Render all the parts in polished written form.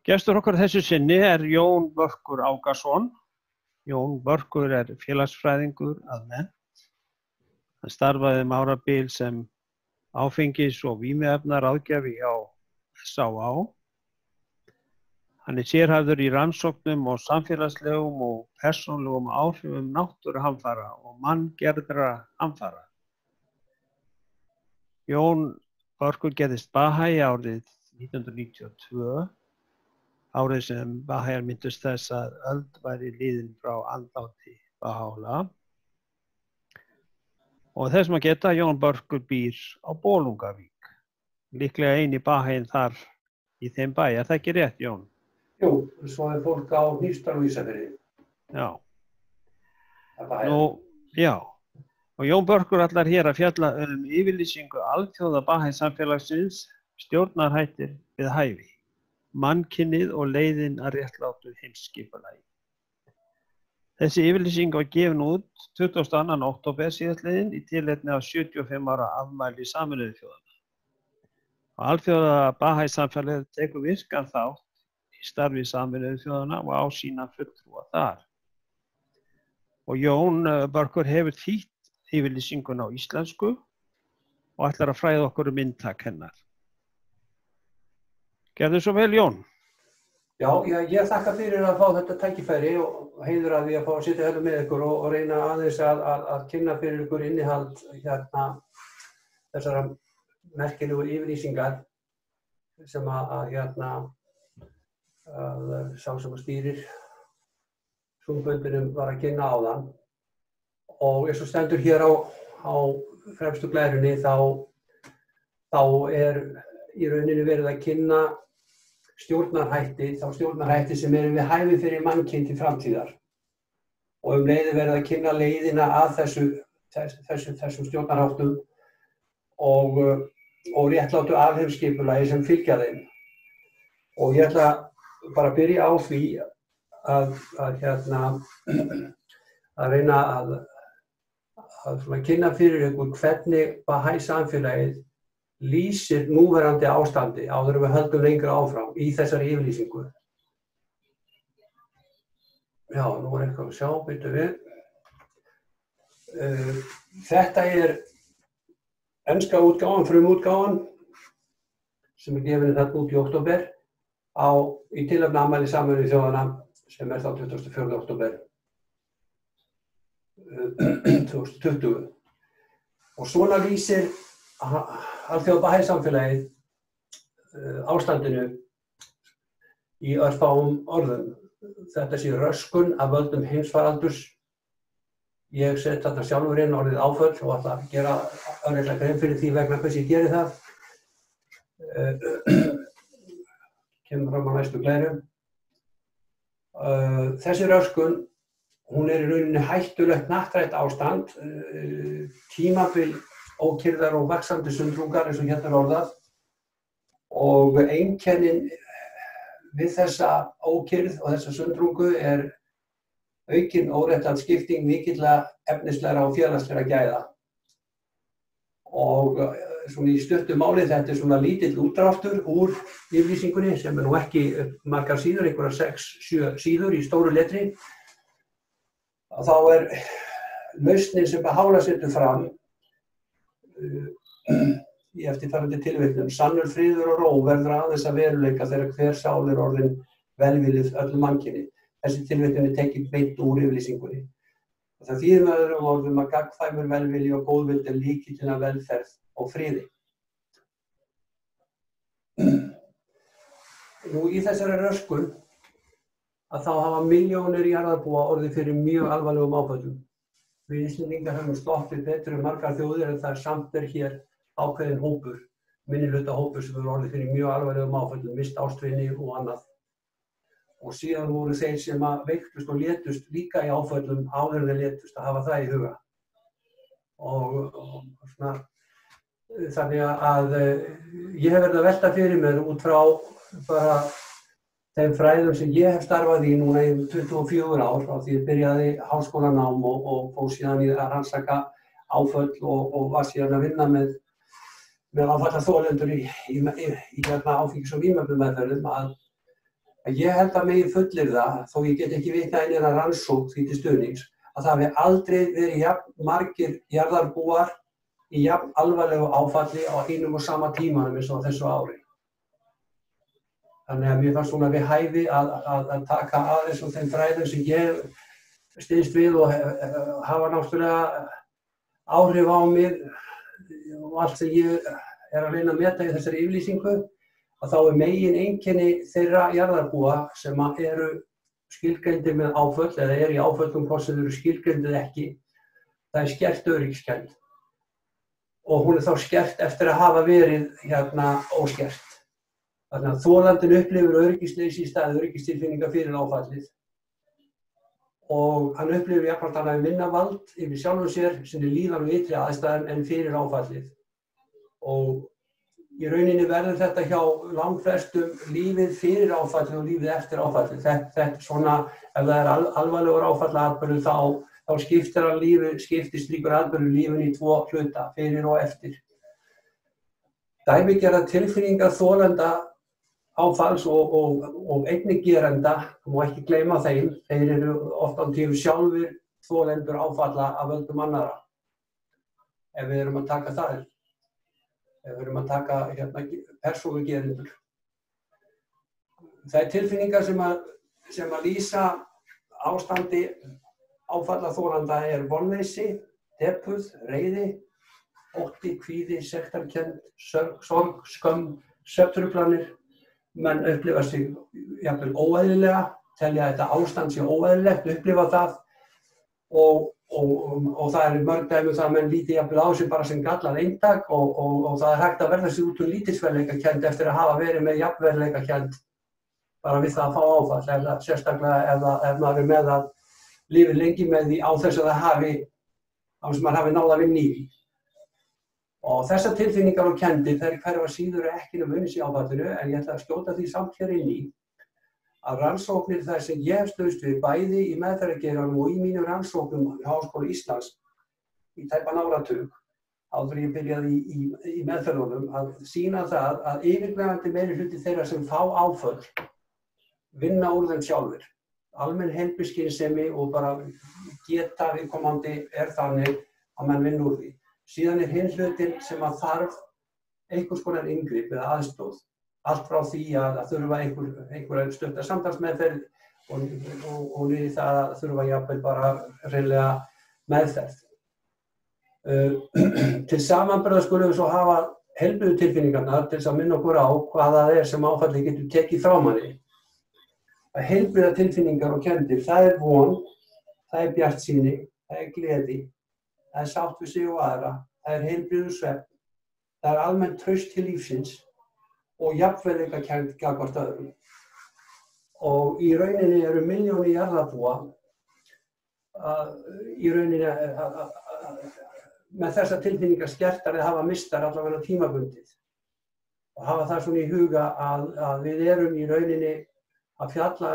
Gestur okkar þessu sinni Jón Börkur Ákason. Jón Börkur félagsfræðingur að mennt. Hann starfaði árabil sem áfengis- og vímuefnaráðgjafi hjá SÁÁ. Hann sérhæfður í rannsóknum og samfélagslegum og persónulegum áhrifum náttúruhamfara og manngerðra hamfara. Jón Börkur gerðist Bahai árið 1992, árið sem Bahaiar minntust þess að öld væri liðin frá andláti Baha'u'lláh. Og þess maður geta Jón Börkur býr á Bolungarvík, líklega eini Bahaiinn þar í þeim bæ. Er það ekki rétt, Jón? Jú, svo fólk á Hnífsdal og Ísafirði. Já. Já. Og Jón Börkur ætlar hér að fjalla yfirlýsingu alþjóða Bahai-samfélagsins, stjórnarhættir við hæfi, mannkynið og leiðin að réttlátu heimsskipulagi. Þessi yfirlýsing var gefin út 22. október síðastliðinn í tilefni af 75 ára afmæli Sameinuðu þjóðanna. Og alþjóða Bahai-samfélagið tekur virkan þátt í starfi Sameinuðu þjóðanna og á sína fulltrúa þar. Og Jón Börkur hefur þýtt yfirlýsinguna á íslensku og ætlar að fræða okkur inntak hennar. Gerðu svo vel, Jón. Já, ég þakka fyrir að fá þetta tækifæri og heiður að því að fá að sitja hérna með ykkur og reyna aðeins að kynna fyrir ykkur innihald þessara merkilegu yfirlýsingar sem sá sem stýrir Zoom-fundinum var að kynna áðan. Og eins og stendur hér á fremstu glærunni þá í rauninni verið að kynna þá stjórnarhætti sem eru við hæfi fyrir mannkyn til framtíðar. Og leið verið að kynna leiðina að þessum stjórnarháttum og réttlátu alheimsskipulagi sem fylgja þeim. Og ég ætla bara að byrja á því að reyna að kynna fyrir ykkur hvernig Bahai-samfélagið lýsir núverandi ástandi áður en við höldum lengra áfram í þessari yfirlýsingu. Já, nú eitthvað að sjá, byrju við. Þetta enska útgáfan, frumútgáfan, sem gefin þarna út í október í tilefni afmæli Sameinuðu þjóðanna sem þá 24. október 2020. Og svona lýsir alþjóða Bahai-samfélagið ástandinu í örfáum orðum. Þetta sé röskun af völdum heimsfaraldurs. Ég set þarna sjálfur inn orðið áföll og ætla að gera örlitlega grein fyrir því vegna hvers ég geri það. Kemur fram á næstu glæru. Þessi röskun, hún í rauninni hættulegt hnattrænt ástand, tímabil ókyrrðar og vaxandi sundrungar eins og hérna orðað. Og einkennin við þessa ókyrrð og þessa sundrungu aukin óréttlát skipting mikilla efnislegra og félagslegra gæða. Og svona í stuttu máli, þetta svona lítill útdráttur úr yfirlýsingunni sem nú ekki margar síður, einhverjar 6-7 síður í stóru letri. Þá lausnin sem Baha'u'lláh setur fram í eftirfarandi tilvitnun: sannur friður og ró verður aðeins að veruleika þegar hver sál orðin velviljuð öllu mannkyni. Þessi tilvitnun tekin beint úr yfirlýsingunni. Það þýðir með öðrum orðum að gagnkvæmur velvilji og góðvild lykillinn að velferð og friði. Nú í þessari röskun þá hafa milljónir jarðarbúa orðið fyrir mjög alvarlegum áföllum. Við Íslendingar höfum sloppið betur en margar þjóðir en það samt hér ákveðinn hópur, minnihlutahópur sem hefur orðið fyrir mjög alvarlegum áföllum, misst ástvini og annað. Og síðan voru þeir sem veiktust og létust líka í áföllum áður en þeir létust að hafa það í huga. Og þannig að ég hef verið að velta fyrir mér út frá bara þeim fræðum sem ég hef starfað í núna í 24 ár frá því ég byrjaði háskólanám og fór síðan í að rannsaka áföll og var síðan að vinna með áfallaþolendur í áfengis- og vímuefnameðferðum, að Ég held að megi fullyrða, þó ég get ekki vitað inn að rannsókn því til stuðnings, að það hafi aldrei verið jafn margir jarðarbúar í jafn alvarlegu áfalli á einum og sama tímanum eins og á þessu ári. Þannig að mér fannst svona við hæfi að taka aðeins og þeim fræðum sem ég styðst við og hafa náttúrulega áhrif á mig og allt sem ég að reyna að meta í þessari yfirlýsingu, að þá megin einkenni þeirra jarðarbúa sem eru skilgreindir með áföll eða í áföllum hvort sem eru skilgreindir ekki, það skert öryggiskennd. Og hún þá skert eftir að hafa verið óskert. Þannig að þolandinn upplifir öryggisleysi í stað öryggistilfinninga fyrir áfallið. Og hann upplifir jafnframt að hann hafi minna vald yfir sjálfum sér, sinni líðan og ytri aðstæðum en fyrir áfallið. Og í rauninni verður þetta hjá langflestum lífið fyrir áfallið og lífið eftir áfallið. Þetta svona, ef það alvarlegur áfallaatburður þá skiptist slíkur atburður lífinu í tvo hluta, fyrir og eftir. Dæmigerðar tilfinningar þolenda áfalls og einnig gerenda, þú má ekki gleyma þeim, þeir eru oft á tíðum sjálfir þolendur áfalla af völdum annarra. Ef við erum að taka það, ef við erum að taka persónugerendur. Það tilfinningar sem að lýsa ástandi áfallaþolanda vonleysi, depurð, reiði, ótti, kvíði, sektarkennd, sorg, skömm, svefntruflanir. Menn upplifa sig jafnvel óeðlilega, telja þetta ástand sé óeðlilegt, upplifa það og það mörg dæmi það að menn líti jafnvel á sig bara sem gallað eintak og það hægt að verða sig út úr lítilsverðleikakennd eftir að hafa verið með jafnverðleikakennd bara við það að fá áfall, sérstaklega ef maður með að lifi lengi með því á þess að það hafi náð að vinna í því. Og þessar tilfinningar og kenndir, þær hverfa síður ekki unnið í áfallinu, en ég ætla að skjóta því samt hér inn í að rannsóknir þær sem ég hef stuðst við bæði í meðferðargeiranum og í mínum rannsóknum í Háskóla Íslands í tæpan áratug, áður ég byrjaði í meðferðunum, að sýna það að yfirgnæfandi meirihluti þeirra sem fá áföll vinna úr þeim sjálfir. Almenn heilbrigðisskynsemi og bara geta viðkomandi þannig að menn vinna úr því. Síðan hinn hlutin sem að þarf einhvers konar inngrip eða aðstoð. Allt frá því að þurfa einhverja stutta samtalsmeðferð og niður það að þurfa jafnvel bara hreinlega meðferð. Til samanburðar skulum við svo hafa heilbrigðutilfinningarnar til þess að minna okkur á hvað það sem áfallið getur tekið frá manni. Að heilbrigðutilfinningar og kenndir, það von, það bjartsýni, það gleði. Það sátt við sig og aðra, það heilbrigður svefn, það almennt traust til lífsins og jafnvægiskennd gagnvart öðrum. Og í rauninni eru milljónir jarðarbúa í rauninni með þessar tilfinningar skertar eða hafa mistar allavega tímabundið. Og hafa það svona í huga að við erum í rauninni að fjalla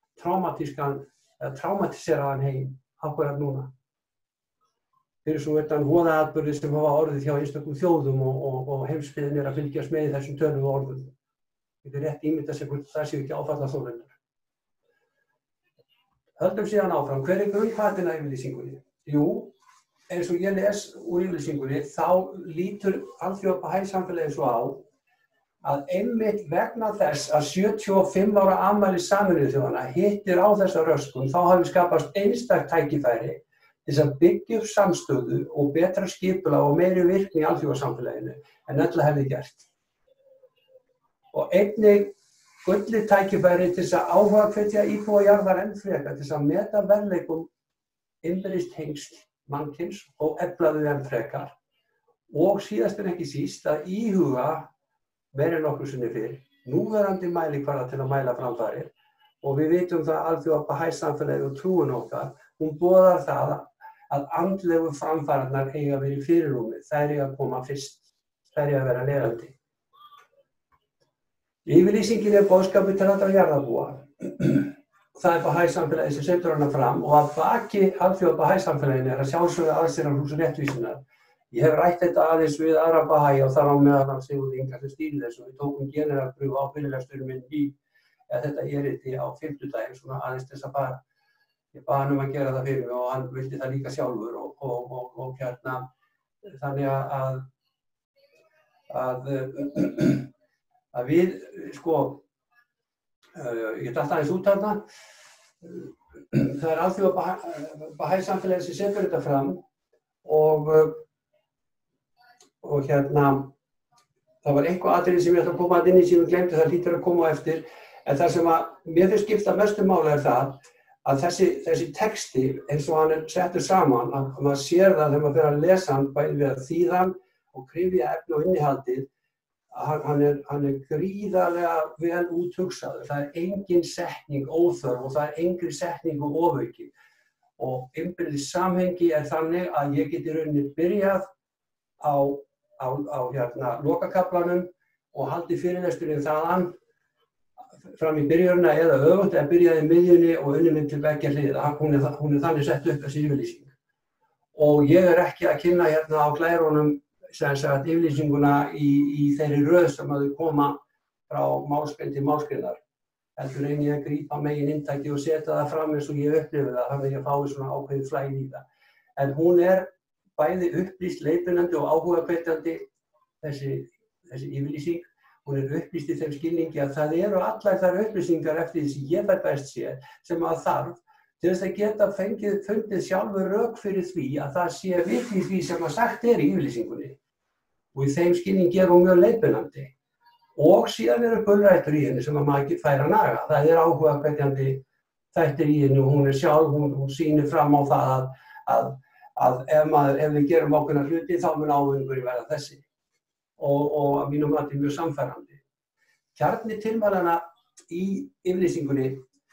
traumatiseraðan heim akkúrat núna. Fyrir svo utan voðaatburði sem hafa orðið hjá einstökum þjóðum og heimsbyggðin að fylgjast með í þessum töluðu orðum. Þetta rétt ímynda sig hvort það séu ekki áfallaþolendur. Höldum síðan áfram. Hver grunnhvatinn af yfirlýsingunni? Jú, eins og ég les úr yfirlýsingunni, þá lítur alþjóðahæsamfélagið svo á að einmitt vegna þess að 75 ára afmæli Sameinuðu þjóðanna hittir á þessa röskun, þá hafi skapast einstakt tækifæri til þess að byggja upp samstöðu og betra skipulag og meiri virkni í alþjóðasamfélaginu en ella hefði gert. Og einnig gullið tækifæri til þess að áhugahvetja íbúa jarðar enn frekar til þess að meta verðleikum innbyrðis tengsl mannkyns og efla þau enn frekar. Og síðast en ekki síst að íhuga meira en nokkru sinni fyrr núverandi mælikvarða til að mæla framfarir og við vitum það alþjóðahæsamfélagið og trúin okkar, hún boðar það að andlegu framfarirnar eiga að vera í fyrirrúmi, þær eiga að koma fyrst, þær eiga að vera leiðandi. Yfirlýsingin boðskapur til allra jarðarbúa. Það Bahæ-samfélagið sem setur hana fram og að baki alþjóðahæsamfélaginu að sjálfsögðu aðstæðanhús réttvísinnar. Ég hef rætt þetta aðeins við aðra Bahæ og þar á meðal Sigurð Inga sem stýrir þessu. Við tókum generalprufu á fyrirlesturinn minn í þetta erindi á 50 svona aðeins þess að bara, ég bað hann að gera það fyrir mig og hann vildi það líka sjálfur og hérna, þannig að við, sko, ég datt aðeins út þarna, það alþjóða Bahai-samfélagið sem setur þetta fram og hérna, það var eitthvað atriði sem ég ætla að koma inn í sem ég glemdi, það hlýtur að koma á eftir, en það sem að mér finnst skipta mestu máli það að þessi texti eins og hann settur saman, að maður sér það þegar maður fer að lesa hann bæði við að þýða hann og kryfja efni og innihaldið, hann er gríðarlega vel úthugsaður. Það engin setning óþörf og það engri setningu ofaukin. Og innbyrðis samhengi þannig að ég geti rauninni byrjað á hérna lokakaflanum og haldið fyrirlesturinn þaðan fram í byrjunina eða öfugt, eða byrjaði í miðjunni og unnið minn til beggja hliða. Hún er þannig sett upp þessi yfirlýsing. Og ég ekki að kynna hérna á glærunum yfirlýsinguna í þeirri röð sem að þau koma frá málsgrein til málsgreinar. Heldur reyni ég að grípa megin inntaki og setja það fram eins og ég upplifi það, þannig að ég fái svona ákveðið flæði í það. En hún bæði upplýst, leiðbeinandi og áhugahvetjandi, þessi yfirlýsing. Hún upplýst í þeim skilningi að það eru allar þær upplýsingar eftir því sem ég fær best séð sem að þarf til þess að geta fundið sjálfur rök fyrir því að það sé virkni því sem að sagt í yfirlýsingunni. Og í þeim skilningi hún mjög leiðbeinandi. Og síðan eru gulrætur í henni sem að maður fær að naga. Það áhugahvetjandi þættir í henni og hún sjálf, hún sýnir fram á það að ef við gerum ákveðna hluti þá mun ávinningur verða þessi. Og að mínum mati mjög samfærandi. Kjarni tilmælanna í yfirlýsingunni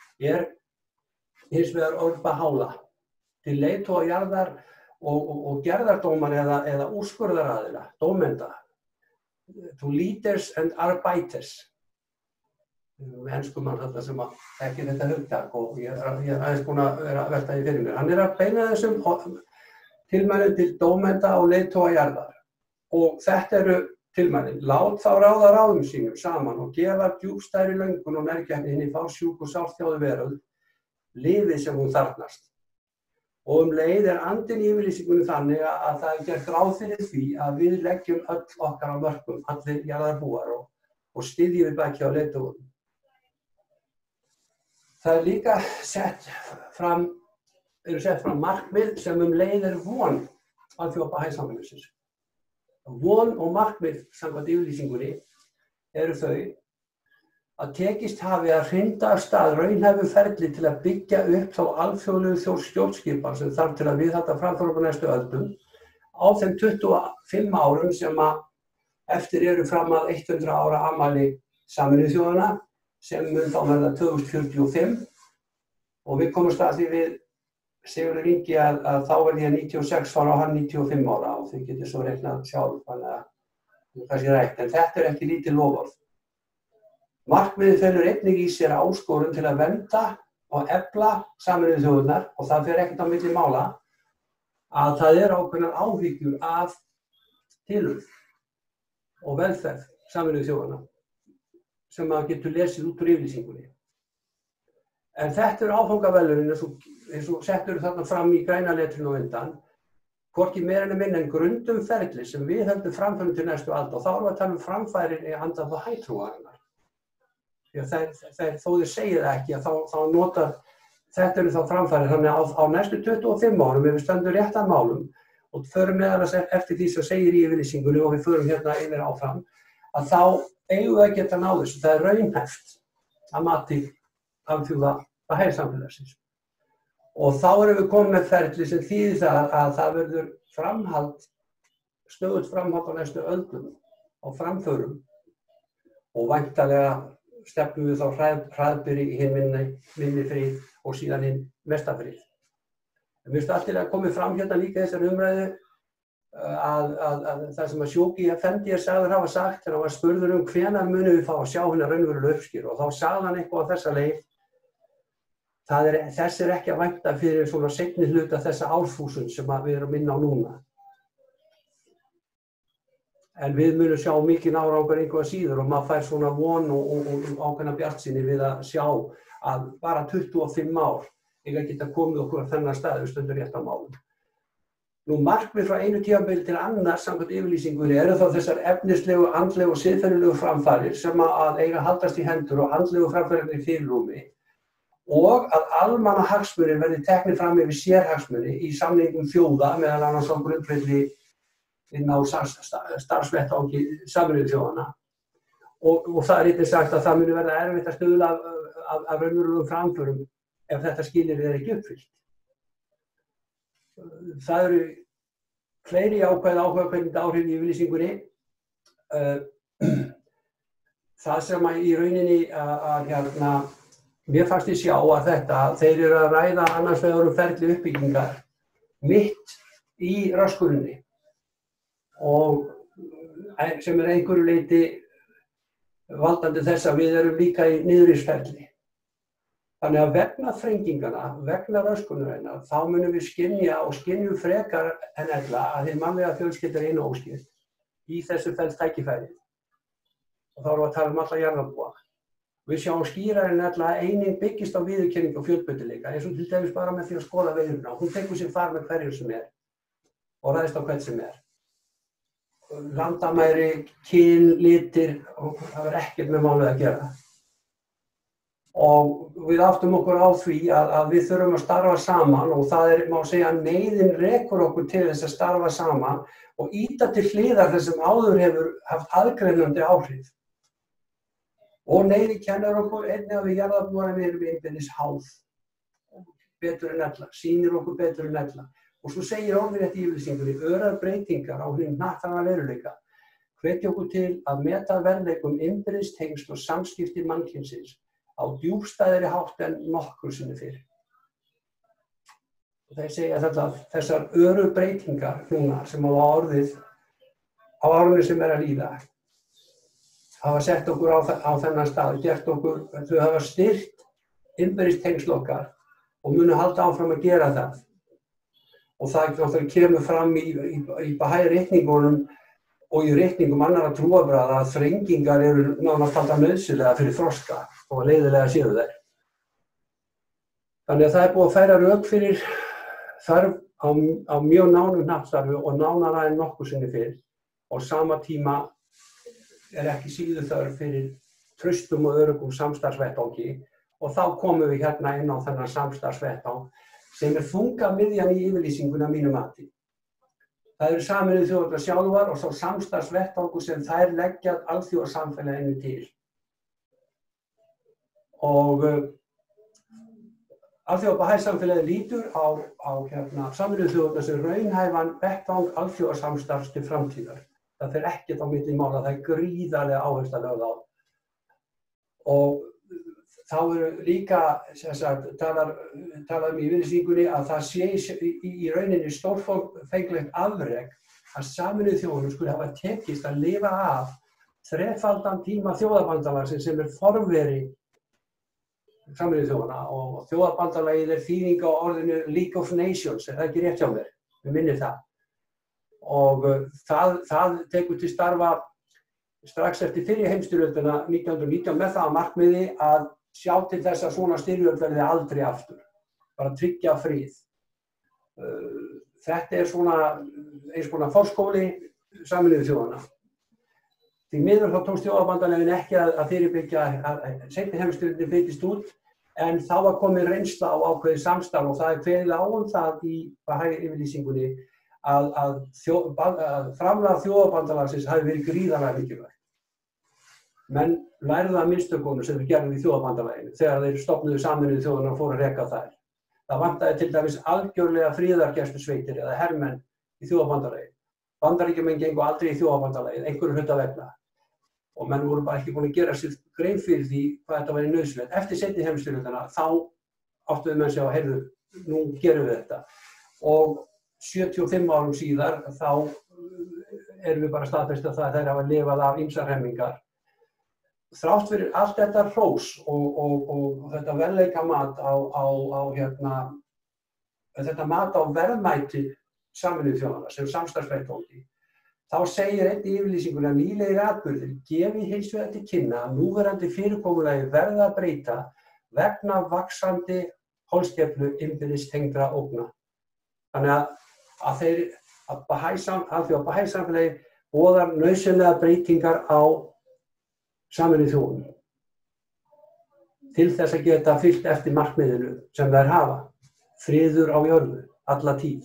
hins vegar orð Baha'u'llah til leiðtoga jarðar og gerðardómar eða úrskurðaraðila, dómenda, to leaders and arbeiters. Enskumann þetta sem ekki þetta hugtak og ég aðeins búinn að vera að velta því fyrir mér. Hann að beina þessum tilmælum til dómenda og leiðtoga jarðar. Og þetta eru tilmælin. Lát þá ráða ráðum sínum saman og gefa djúpstæðri löngun og mergætni hinni fársjúku og sárþjáðu veröld lífið sem hún þarfnast. Og leið andinn í yfirlýsingunni þannig að það gert ráð fyrir því að við leggjum öll okkar á mörkum, allir jarðarbúar og styðjum við baki á leiðtogum. Það líka sett fram markmið sem leið von alþjóða Bahai-samfélagsins. Von og markmið samkvæmt yfirlýsingunni eru þau að tekist hafi að hrinda af stað raunhæfu ferli til að byggja upp þá alþjóðlegu stjórnskipan sem þarf til að viðhalda framförum á næstu öldum á þeim 25 árum sem eftir eru fram að 100 ára afmæli Sameinuðu þjóðanna sem mun þá verða 2045 og við komumst að því við Sigurður Ingi að þá verði ég 96 ára og hann 95 ára og þau getur svo reiknað sjálf, þannig að kannski rætt, en þetta ekki lítið loforð. Markmiðið felur einnig í sér áskorun til að vernda og efla Sameinuðu þjóðirnar og það fer ekkert á milli mála að það ákveðnar áhyggjur af tilurð og velferð Sameinuðu þjóðanna sem maður getur lesið út úr yfirlýsingunni. En þetta áfangaverðlaunin eins og settur þarna fram í græna letrinu á undan, hvorki meira en minna en grundum ferli sem við höldum framförum til næstu alda og þá erum við að tala framfærin í andan Bahai-trúarinnar. Því að þó þeir segja það ekki að þá notar þetta eru þá framfærin þannig að á næstu 25 árum ef við stöndum rétt að málum og förum meðal eftir því sem segir í yfirlýsingunni og við förum hérna yfir áfram að þá eigum við að geta náð þessu. Það raunhæft að mati alþjóða Bahai-samfélagsins. Og þá erum við komið með ferli sem þýðir það að það verður stöðugt framhald á næstu öldum á framförum og væntanlega stefnum við þá hraðbyri í hinn minni frið og síðan hinn mesta frið. En mér finnst allt að komið fram hérna líka þessar umræðu að það sem að Sjóki Effendi sagður hafa sagt þegar hann var spurður hvenær munum við fá að sjá hérna raunverulega uppskýr og þá sagði hann eitthvað á þessa leið. Þess ekki að vænta fyrir svona seinni hluta þessa árþúsund sem við erum inn á núna. En við munum sjá mikinn árangur einhverja síður og maður fær svona von og ákveðna bjartsýni við að sjá að bara 25 ár eiga geta komið okkur á þennan stað við stöndum rétt á málum. Nú markmið frá einu tímabili til annars samkvæmt yfirlýsingunni eru þá þessar efnislegu, andlegu og siðferðilegu framfarir sem að eiga að haldast í hendur og andlegu framfarir í fyrirrúmi og að almannahagsmunir verði teknir fram yfir sérhagsmuni í samningum þjóða meðal annars á grundvelli inn á starfsvettvangi Sameinuðu þjóðanna og það einnig sagt að það muni verða erfitt að stuðla af raunverulegum framförum ef þetta skilyrði ekki uppfyllt. Það eru fleiri áhugaverð áhrif í yfirlýsingunni. Það sem í rauninni mér fannst ég sjá að þeir eru að ræða annars vegar ferli uppbyggingar mitt í röskuninni og sem einhverju leyti valdandi þess að við erum líka í niðurrifsferli. Þannig að vegna þrenginganna, vegna röskunarinnar, þá munum við skynja og skynjum frekar en ella að hið mannlega fjölskylda er einu óskipt í þessu felst tækifærið. Og þá erum við að tala alla jarðarbúa. Við sjáum skýrar en ella að eining byggist á viðurkenningu og fjölbreytileika, eins og til dæmis bara með því að skoða veiðuna. Hún tekur sér far með hverjum sem og ræðst á hvern sem Landamæri, kyn, litir, og það er ekkert með málið að gera. Og við áttum okkur á því að við þurfum að starfa saman og það má segja að neyðin rekur okkur til þess að starfa saman og ýta til hliðar þess sem áður hefur haft aðgreinandi áhrif. Og neyðin kennir okkur einnig að við jarðarbúarnir erum innbyrðis háð, betur en ella, sýnir okkur betur en ella. Og svo segir orðrétt í yfirlýsingunni örar breytingar á hinum hnattræna veruleika hvetja okkur til að meta verðleikum innbyrðis tengsl og samskipti mannkynsins á djúpstæðari hátt en nokkur sinni fyrr. Og þeir segja þessar öru breytingar núna sem hafa orðið á árunni sem að líða hafa sett okkur á þennan stað, gert okkur, þau hafa styrkt innbyrðis tengsl okkar og munu halda áfram að gera það. Og það kemur fram í Bahai-reikningunum og í reikningum annarra trúarbragða að þrengingar eru nánast alltaf nauðsynlega fyrir þroska og leiðilega séu þeir. Þannig að það er búið að færa rök fyrir þörf á mjög nánum hnattstarfi og nánara en nokkuð sinni fyrr og sama tíma er ekki síður þörf fyrir traustum og öruggum samstarfsvettvangi og þá komum við hérna inn á þennan samstarfsvettvang sem er þungamiðjan í yfirlýsinguna að mínu mati. Það eru Sameinuðu þjóðirnar sjálfar og sá samstarfsvettvangur sem þær leggja alþjóðasamfélaginu til. Og alþjóðabahæsamfélagið lítur á Sameinuðu þjóðirnar sem raunhæfan vettvang alþjóðasamstarfs til framtíðar. Það fer ekkert á milli mála, það er gríðarlega áhersla lögð á. Og þá eru líka talað í yfirlýsingunni að það sé í rauninni stórfenglegt afrek að Sameinuðu þjóðirnar skuli hafa tekist að lifa af þrefaldan tíma þjóðabandalagsins sem er forveri Sameinuðu þjóðanna og þjóðabandalagið er þýðing á orðinu League of Nations, er það ekki rétt hjá mér? Við minnum það. Og það tekur til starfa strax eftir fyrri heimsstyrjöldina 1919 með það að markmiði að sjá til þess að svona styrjöld verði aldrei aftur, bara tryggja frið. Þetta er svona eins konar forskóli Sameinuðu þjóðanna. Því miður þá tókst þjóðabandalaginu ekki að fyrirbyggja að seinni heimsstyrjöldin flytist út, en þá var komin reynsla á ákveðið samstarf og það er kveðið á það í Bahai-yfirlýsingunni að framlag þjóðabandalagsins hafi verið gríðarlega mikilvægt. Menn lærðu af mistökunum sem við gerðum í þjóðabandalaginu þegar þeir stofnuðu Sameinuðu þjóðirnar og fóru að reka þær. Það vantaði til dæmis algjörlega friðargæslusveitir eða hermenn í þjóðabandalaginu. Bandaríkjamenn gengu aldrei í þjóðabandalagið, einhverju hluta vegna. Og menn voru bara ekki búin að gera sér grein fyrir því hvað þetta væri nauðsynlegt. Eftir seinni heimsstyrjöldina þá áttuðu menn sig á, heyrðu, nú gerum við þetta. Og 75 árum síðar þá erum við bara staðfest að þeir hafa lifað af ýmsar hremmingar. Þrátt fyrir allt þetta hrós og þetta verðleikamat þetta mat á verðmæti Sameinuðu þjóðanna sem samstarfsvettvangi, Þá segir einn í yfirlýsingunni að nýlegir atburðir gefi hins vegar til kynna að núverandi fyrirkomulagi verða að breyta vegna vaxandi holskeflu innbyrðis tengdra ógna. Þannig að Bahæ-samfélagið boðar nauðsynlegar breytingar á Sameinuðu þjóðunum til þess að geta fylgt eftir markmiðinu sem þær hafa, friður á jörðu, alla tíð.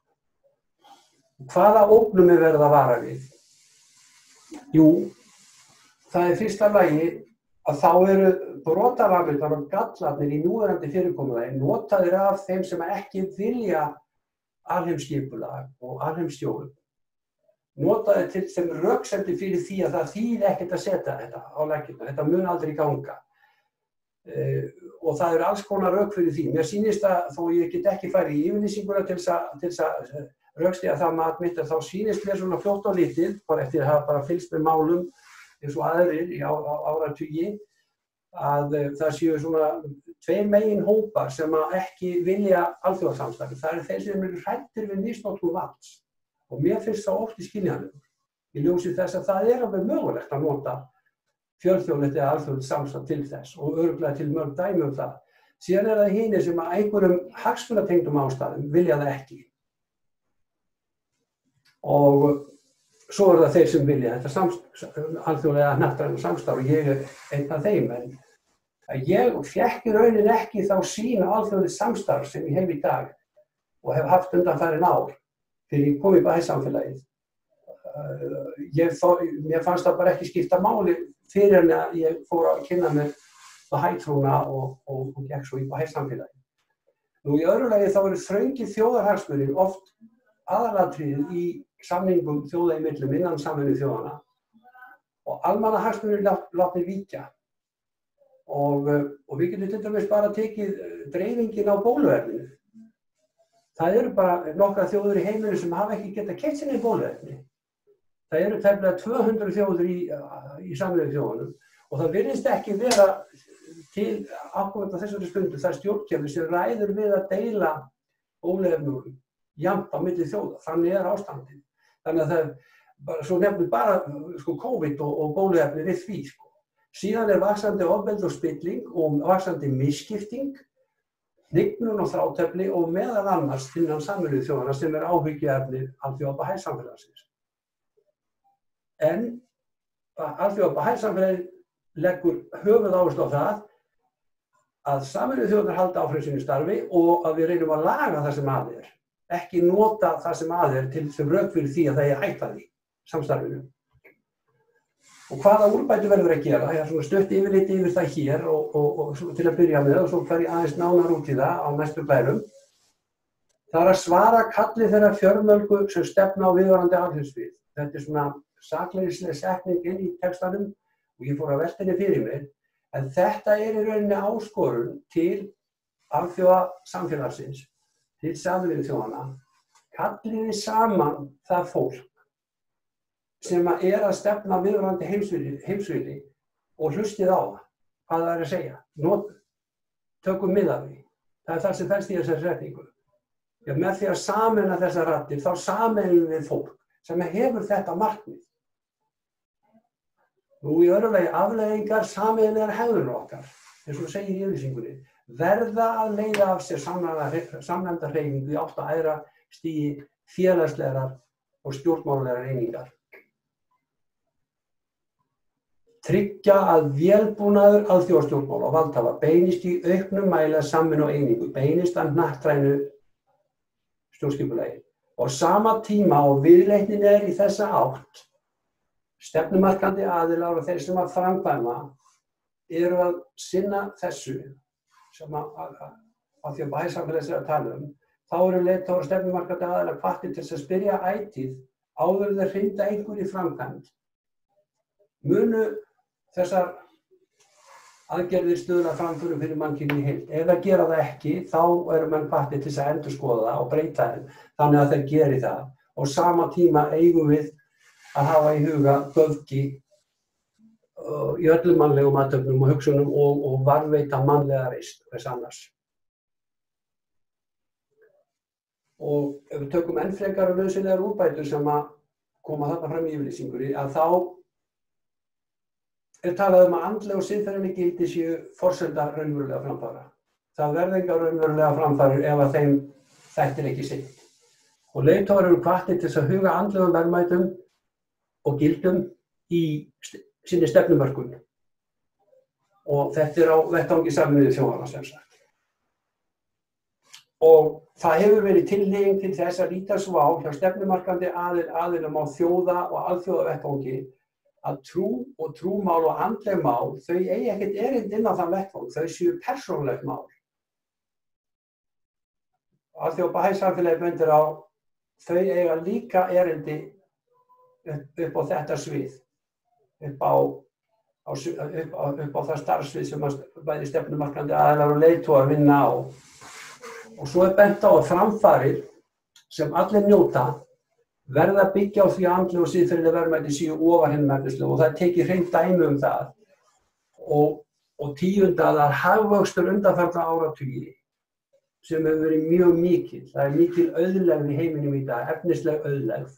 Hvaða ógnum er verið að vara við? Jú, það er fyrsta lagi að þá eru brotavamildar og gallarnir í núverandi fyrirkomulagi notaðir af þeim sem ekki vilja alheimsskipulag og alheimsstjórn. Notaðir til sem röksemdir fyrir því að það þýði ekkert að setja þetta á laggirnar. Þetta mun aldrei ganga. Og það eru alls konar rök fyrir því. Mér sýnist að þó ég get ekki farið í yfirlýsinguna til þess að rökstyðja það mat mitt, þá sýnist mér svona fljótt og lítið, bara eftir að hafa bara fylgst með málum eins og aðrir í áratugi, að það séu svona tveir megin hópar sem ekki vilja alþjóðasamstarfi. Það eru þeir sem eru hræddir við misnotkun valds. Og mér finnst það oft í skiljanlegur. Í ljósi þess að það er alveg mögulegt að nota fjölþjóðlegt eða alþjóðlegt samstarf til þess og örugglega til mörg dæmi það. Síðan er það hinir sem einhverjum hagsmunatengdum ástæðum vilja það ekki. Og svo er það þeir sem vilja þetta alþjóðlega hnattræna samstarf og ég er einn af þeim. En ég fékk í rauninni ekki þá sýn á alþjóðlegt samstarf sem ég hef í dag og hef haft undanfarin ár fyrir ég kom í Bahæ-samfélagið. Mér fannst það bara ekki skipta máli fyrir en að ég fór að kynna mér Bahæ-trúna og gekk svo í Bahæ-samfélagið. Nú í öðru lagi þá eru þröngir þjóðarhagsmunir oft aðalatriðið í samningum þjóða í millum innan Sameinuðu þjóðanna og almannahagsmunir látnir víkja. Og við getum til dæmis bara tekið dreifingin á bóluefninu. Það eru bara nokkrar þjóðir í heiminu sem hafa ekki getað keypt sér bóluefni. Það eru tæplega 200 þjóðir í Sameinuðu þjóðunum og það virðist ekki vera til akkúrat á þessari stundu það stjórnkerfi sem ræður við að deila bóluefnum jafnt á milli þjóða. Þannig er ástandið. Þannig að það svo nefnir bara COVID og bóluefni við því. Síðan er vaxandi ofbeldi og spilling og vaxandi misskipting, hnignun og þrátefli og meðal annars innan Sameinuðu þjóðanna sem er áhyggjuefni alþjóða Bahæ-samfélagsins. En alþjóða Bahæ-samfélagið leggur höfuðáherslu á það að Sameinuðu þjóðirnar halda áfram sínu starfi og að við reynum að laga það sem að er. Ekki nota það sem að er til sem rök fyrir því að það er hætta því samstarfinu. Og hvaða úrbætur verður að gera? Ég har svona stutt yfirlit yfir það hér og til að byrja með og svo fer ég aðeins nánar út í það á næstu blærum. Það er að svara kalli þeirra fjölmörgu sem stefna á viðvarandi alheimsfrið. Þetta er svona sakleysisleg setning inn í textanum og ég fór að velta henni fyrir mér. En þetta er í rauninni áskorun til alþjóðasamfélagsins, til Sameinuðu þjóðanna. Kalliði saman það fólk sem er að stefna viðvarandi heimsvíli og hlustið á það, hvað það er að segja. Notum, tökum mið af því. Það er það sem felst í þessari setningu. Með því að sameina þessar raddir, þá sameinum við fólk sem hefur þetta markmið. Nú í öðru lagi afleiðingar sameiginlegar hegðunar okkar, eins og segir í yfirlýsingunni, verða að leiða af sér samnefnda hreyfingu í átt að æðra stigi félagslegar og stjórnmálalegar einingar. Tryggja að vélbúnaður alþjóðastjórnmála og valdhafa beinist í auknum mæli að samvinnu og einingu, beinist að hnattrænu stjórnskipulagi. Og sama tíma og viðleitnin er í þessa átt, stefnumarkandi aðilar og þeir sem að framkvæma eru að sinna þessu, sem að því að Bahæ-samfélagsins er að tala þá eru leiðtogar og stefnumarkandi aðilar hvattir til að spyrja ætíð áður en þeir hrinda einhver í framkvæmd. Munu þessar aðgerðir stuðla framförum fyrir mannkynið í heild. Ef það gera það ekki, þá eru menn hvattir til að endurskoða það og breyta þeim þannig að þeir geri það. Og sama tíma eigum við að hafa í huga göfgi í öllum mannlegum athöfnum og hugsunum og varðveita mannlega reisn hvers annars. Og ef við tökum enn frekar nauðsynlegar úrbætur sem að koma þarna fram í yfirlýsingunni, að þá talað að andleg og siðferðileg gildi séu forsenda raunverulega framfara. Það verða engar raunverulega framfarir ef að þeim þættir ekki sinnt. Og leiðtogar eru hvattir til að huga andlegum verðmætum og gildum í sinni stefnumörkun. Og þetta á vettvangi Sameinuðu þjóðanna sem sagt. Og það hefur verið tilhneiging til þess að líta svo á hjá stefnumarkandi aðilum á þjóða- og alþjóðavettvangi að trú og trúmál og andleg mál, þau eigi ekkert erindi inn á þann vettvang, þau séu persónulegt mál. Alþjóða Bahæ-samfélagið bendir á, þau eiga líka erindi upp á þetta svið, upp á það starfsvið sem bæði stefnumarkandi aðilar og leiðtogar vinna á. Og svo bent á að framfarir sem allir njóta verða að byggja á því að andleg og siðferðileg verðmæti séu ofar hinum efnislegu og það tekið hreint dæmi það. Og tíundað að hagvöxtur undanfarna áratugi sem hefur verið mjög mikil. Það mikil auðlegð í heiminum í dag, efnisleg auðlegð.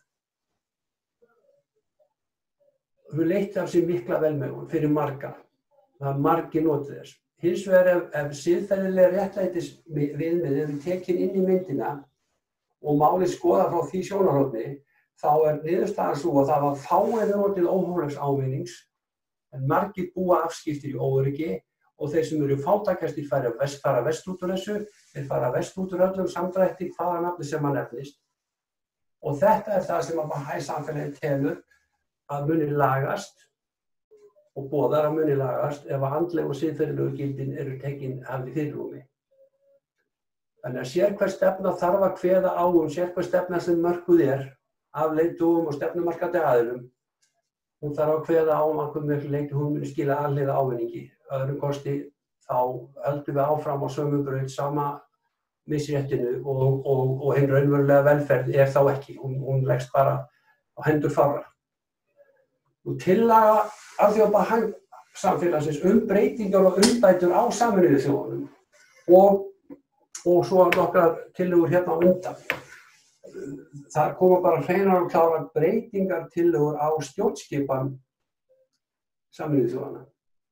Hún leitt af sér mikla velmegun fyrir marga. Það margir notið þess. Hins vegar ef siðferðileg réttlætisviðmið eru tekin inn í myndina og málið skoðað frá því sjónarhorni, þá niðurstaðan svo að það var fáir notið óhóflegs ávinnings, en margir búa afskiptir í óöryggi og þeir sem eru fátækastir fara vest út úr þessu, þeir fara vest út úr öllum samdrætti, hvaða nafni sem hann nefnist. Og þetta það sem að Bahæ-samfélagið telur að muni lagast og boðar að muni lagast ef að andleg og siðferðilegu gildin eru tekin hafði fyrirrúmi. Þannig að sérhver stefna þarf að kveða á sérhver stefna sem mörkuð af leiðtogum og stefnumarkandi aðilum. Hún þarf að kveða á að hversu miklu leyti hún muni skila alhliða ávinningi. Öðrum kosti þá höldum við áfram á sömu braut sama misréttinu og hinn raunverulega velferð þá ekki. Hún leggst bara á hendur fárra. Og tillaga Alþjóða Bahæ-samfélagsins breytingar og umbætur á Sameinuðu þjóðunum og svo nokkrar tillögur hérna á undan. Það koma bara hreinar og klárar breytingartillögur á stjórnskipan Sameinuðu þjóðanna.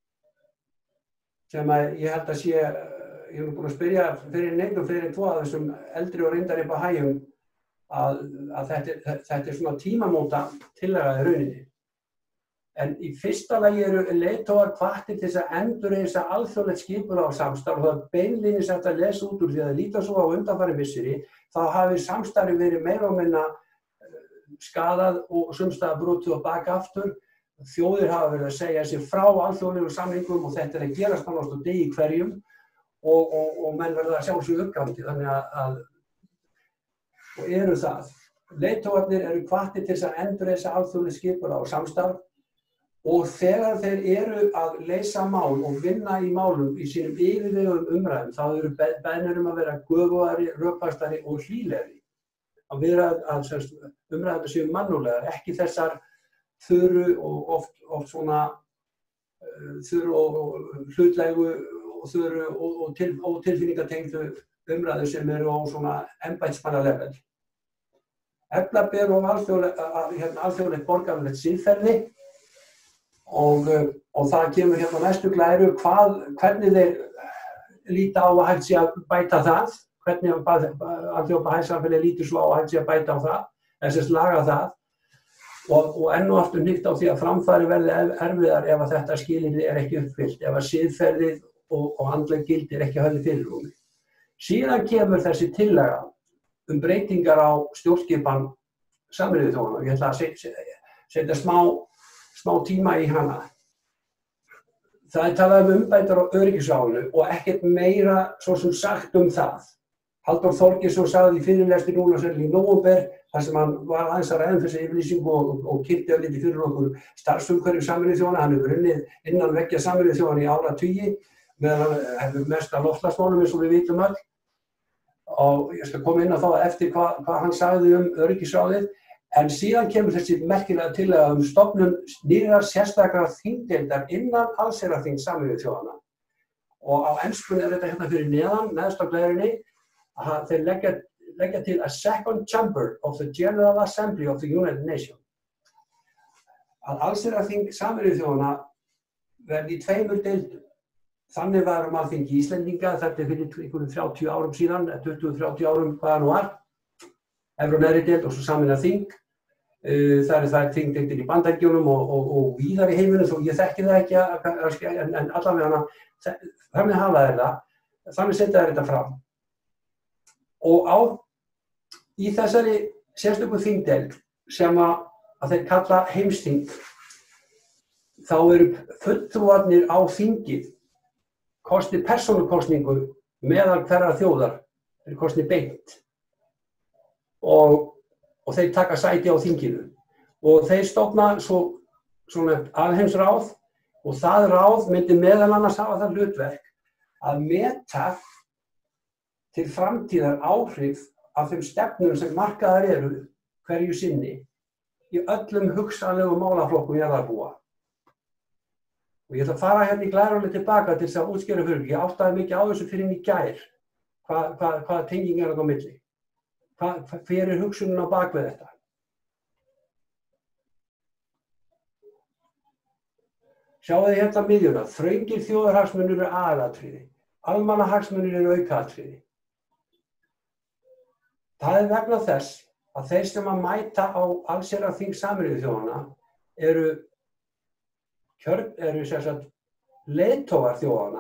Sem að ég held að sé, ég hef búin að spyrja fyrir tvo af þessum eldri og reyndari Bahæjum að þetta svona tímamóta tillaga í rauninni. En í fyrsta lagi eru leiðtogar hvattir til þess að endurreisa alþjóðlegt skipulag og samstarf og það beinlínis hægt að lesa út úr því að líta svo á undanfarin misseri, þá hafi samstarfi verið meira og minna skaðað og sumstaðar brotið og bak aftur. Þjóðir hafa verið að segja sig frá alþjóðlegum samningum og þetta að gerast nánast á degi hverjum og menn verða að sjá sig uppgangi. Þannig að og eru það. Leiðtogarnir eru hvattir til þess að endurreisa alþjóðlegt skipulag og samstarf. Og þegar þeir eru að leysa mál og vinna í málum í sínum yfirveguðum umræðum, þá eru beðnir að vera göfugari, rökfastari og hlýlegri. Að vera að umræðum séu mannúðlegar, ekki þessar þurru og oft svona þurru og hlutlegu og þurru og tilfinningatengdu umræðu sem eru á svona embættismannalevel. Efla ber alþjóðlegt borgaralegt siðferði. Og það kemur hérna næstu glæru hvernig þeir líta á að hægt sé að bæta það, hvernig Alþjóða Bahæ-samfélagið lítur svo á að hægt sé að bæta á það, þess laga það og enn og aftur hnykkt á því að framfari verði erfiðar ef að þetta skilyrði ekki uppfyllt, ef að siðferðið og andleg gildi ekki höfð fyrirrúmi. Síðan kemur þessi tillaga breytingar á stjórnskipan Sameinuðu þjóðanna. Ég ætla að setja smá tíma í hana. Það talað umbætur á öryggisráðinu og ekkert meira svo sem sagt það. Halldór Þorgeirsson sagði í fyrirlestri núna í nóvember, þar sem hann var aðeins að ræða þessi yfirlýsingu og kynnti örlítið fyrir okkur starfsumhverfi Sameinuðu þjóðanna. Hann hefur unnið innan veggja Sameinuðu þjóðanna í áratugi, meðan hann hefur mest af loftslagsmálum eins og við vitum öll. Og ég skal koma inn á það eftir hvað hann sagði öryggisráðið. En síðan kemur þessi merkilega tillaga stofnun nýrrar sérstakrar þingdeildar innan allsherjarþings Sameinuðu þjóðanna. Og á enskunni þetta hérna fyrir neðan, neðst á glærinni, að þeir leggja til a second chamber of the General Assembly of the United Nations. að allsherjarþing Sameinuðu þjóðanna verði í 2 deildum. Þannig var Alþingi Íslendinga, þetta fyrir einhverjum 30 árum síðan, 20-30 árum hvað nú var, efri og neðri deild og svo sameinaða þing. Það er þingdeildir í Bandaríkjunum og víðar í heiminum, þó ég þekki það ekki, en allavega þannig hafa þeir það, þannig setja þeir þetta fram. Og í þessari sérstöku þingdeild sem að þeir kalla heimsþing, þá eru fulltrúarnir á þingið kosnir persónukosningu meðal hverrar þjóðar, þeir kosnir beint og þeir taka sæti á þinginu og þeir stofna svona alheimsráð og það ráð myndi meðal annars hafa það hlutverk að meta til framtíðar áhrif af þeim stefnum sem markaðar eru hverju sinni í öllum hugsanlegum málaflokkum jarðarbúa. Og ég ætla að fara hérna í glærulega tilbaka til þess að útskýra fyrir ykkur. Ég áttaði mikið á þessu fyrir í gær. Hvaða tenging er þarna á milli? Hver er hugsunin á bak við þetta? Sjáu þið hérna miðjuna. Þröngir þjóðarhagsmunir eru aðalatriði. Almannahagsmunir eru aukaatriði. Það er vegna þess að þeir sem að mæta á allsherjarþing Sameinuðu þjóðanna eru sem sagt leiðtogar þjóðanna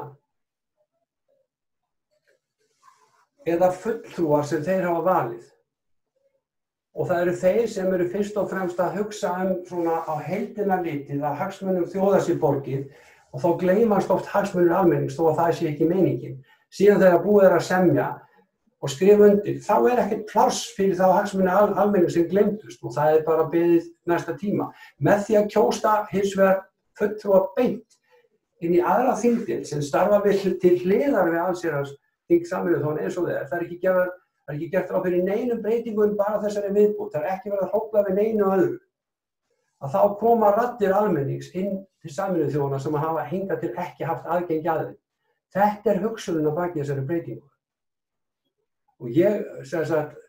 eða fulltrúar sem þeir hafa valið. Og það eru þeir sem eru fyrst og fremst að hugsa svona á heildina litið að hagsmunum þjóðar sé borgið og þá gleymast oft hagsmunir almennings þó að það sé ekki meiningin. Síðan þegar búið er að semja og skrifa undir, þá er ekkert pláss fyrir þá hagsmunir almennings sem gleymdust og það er bara beðið næsta tíma. Með því að kjósa hins vegar fulltrúa beint inn í aðra þingdeild sem starfa til hliðar við allsherjarþing Sameinuðu þjóðanna eins og þeir. Það er ekki gert ráð fyrir neinum breytingum bara þessari viðbót. Það er ekki verið að hrófla við neinu öðru. Að þá koma raddir almennings inn til Sameinuðu þjóðanna sem hafa hingað til ekki haft aðgengi að þeim. Þetta er hugsunin að baki þessari breytingu. Og ég, sem sagt,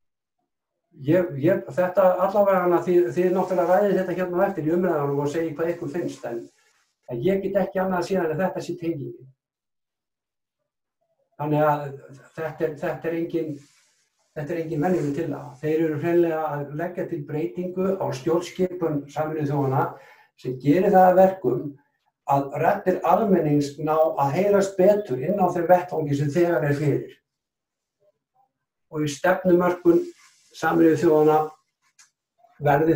þetta allavega þið náttúrulega ræðið þetta hérna á eftir í umræðunum og segið hvað ykkur finnst, en ég get ekki annað síðan að þetta sé tengingin. Þannig að þetta er engin venjuleg tillaga. Þeir eru hreinlega að leggja til breytingu á stjórnskipun Sameinuðu þjóðanna sem gerir það að verkum að raddir almennings ná að heyrast betur inn á þeim vettvangi sem þegar er fyrir. Og í stefnumörkun Sameinuðu þjóðanna verði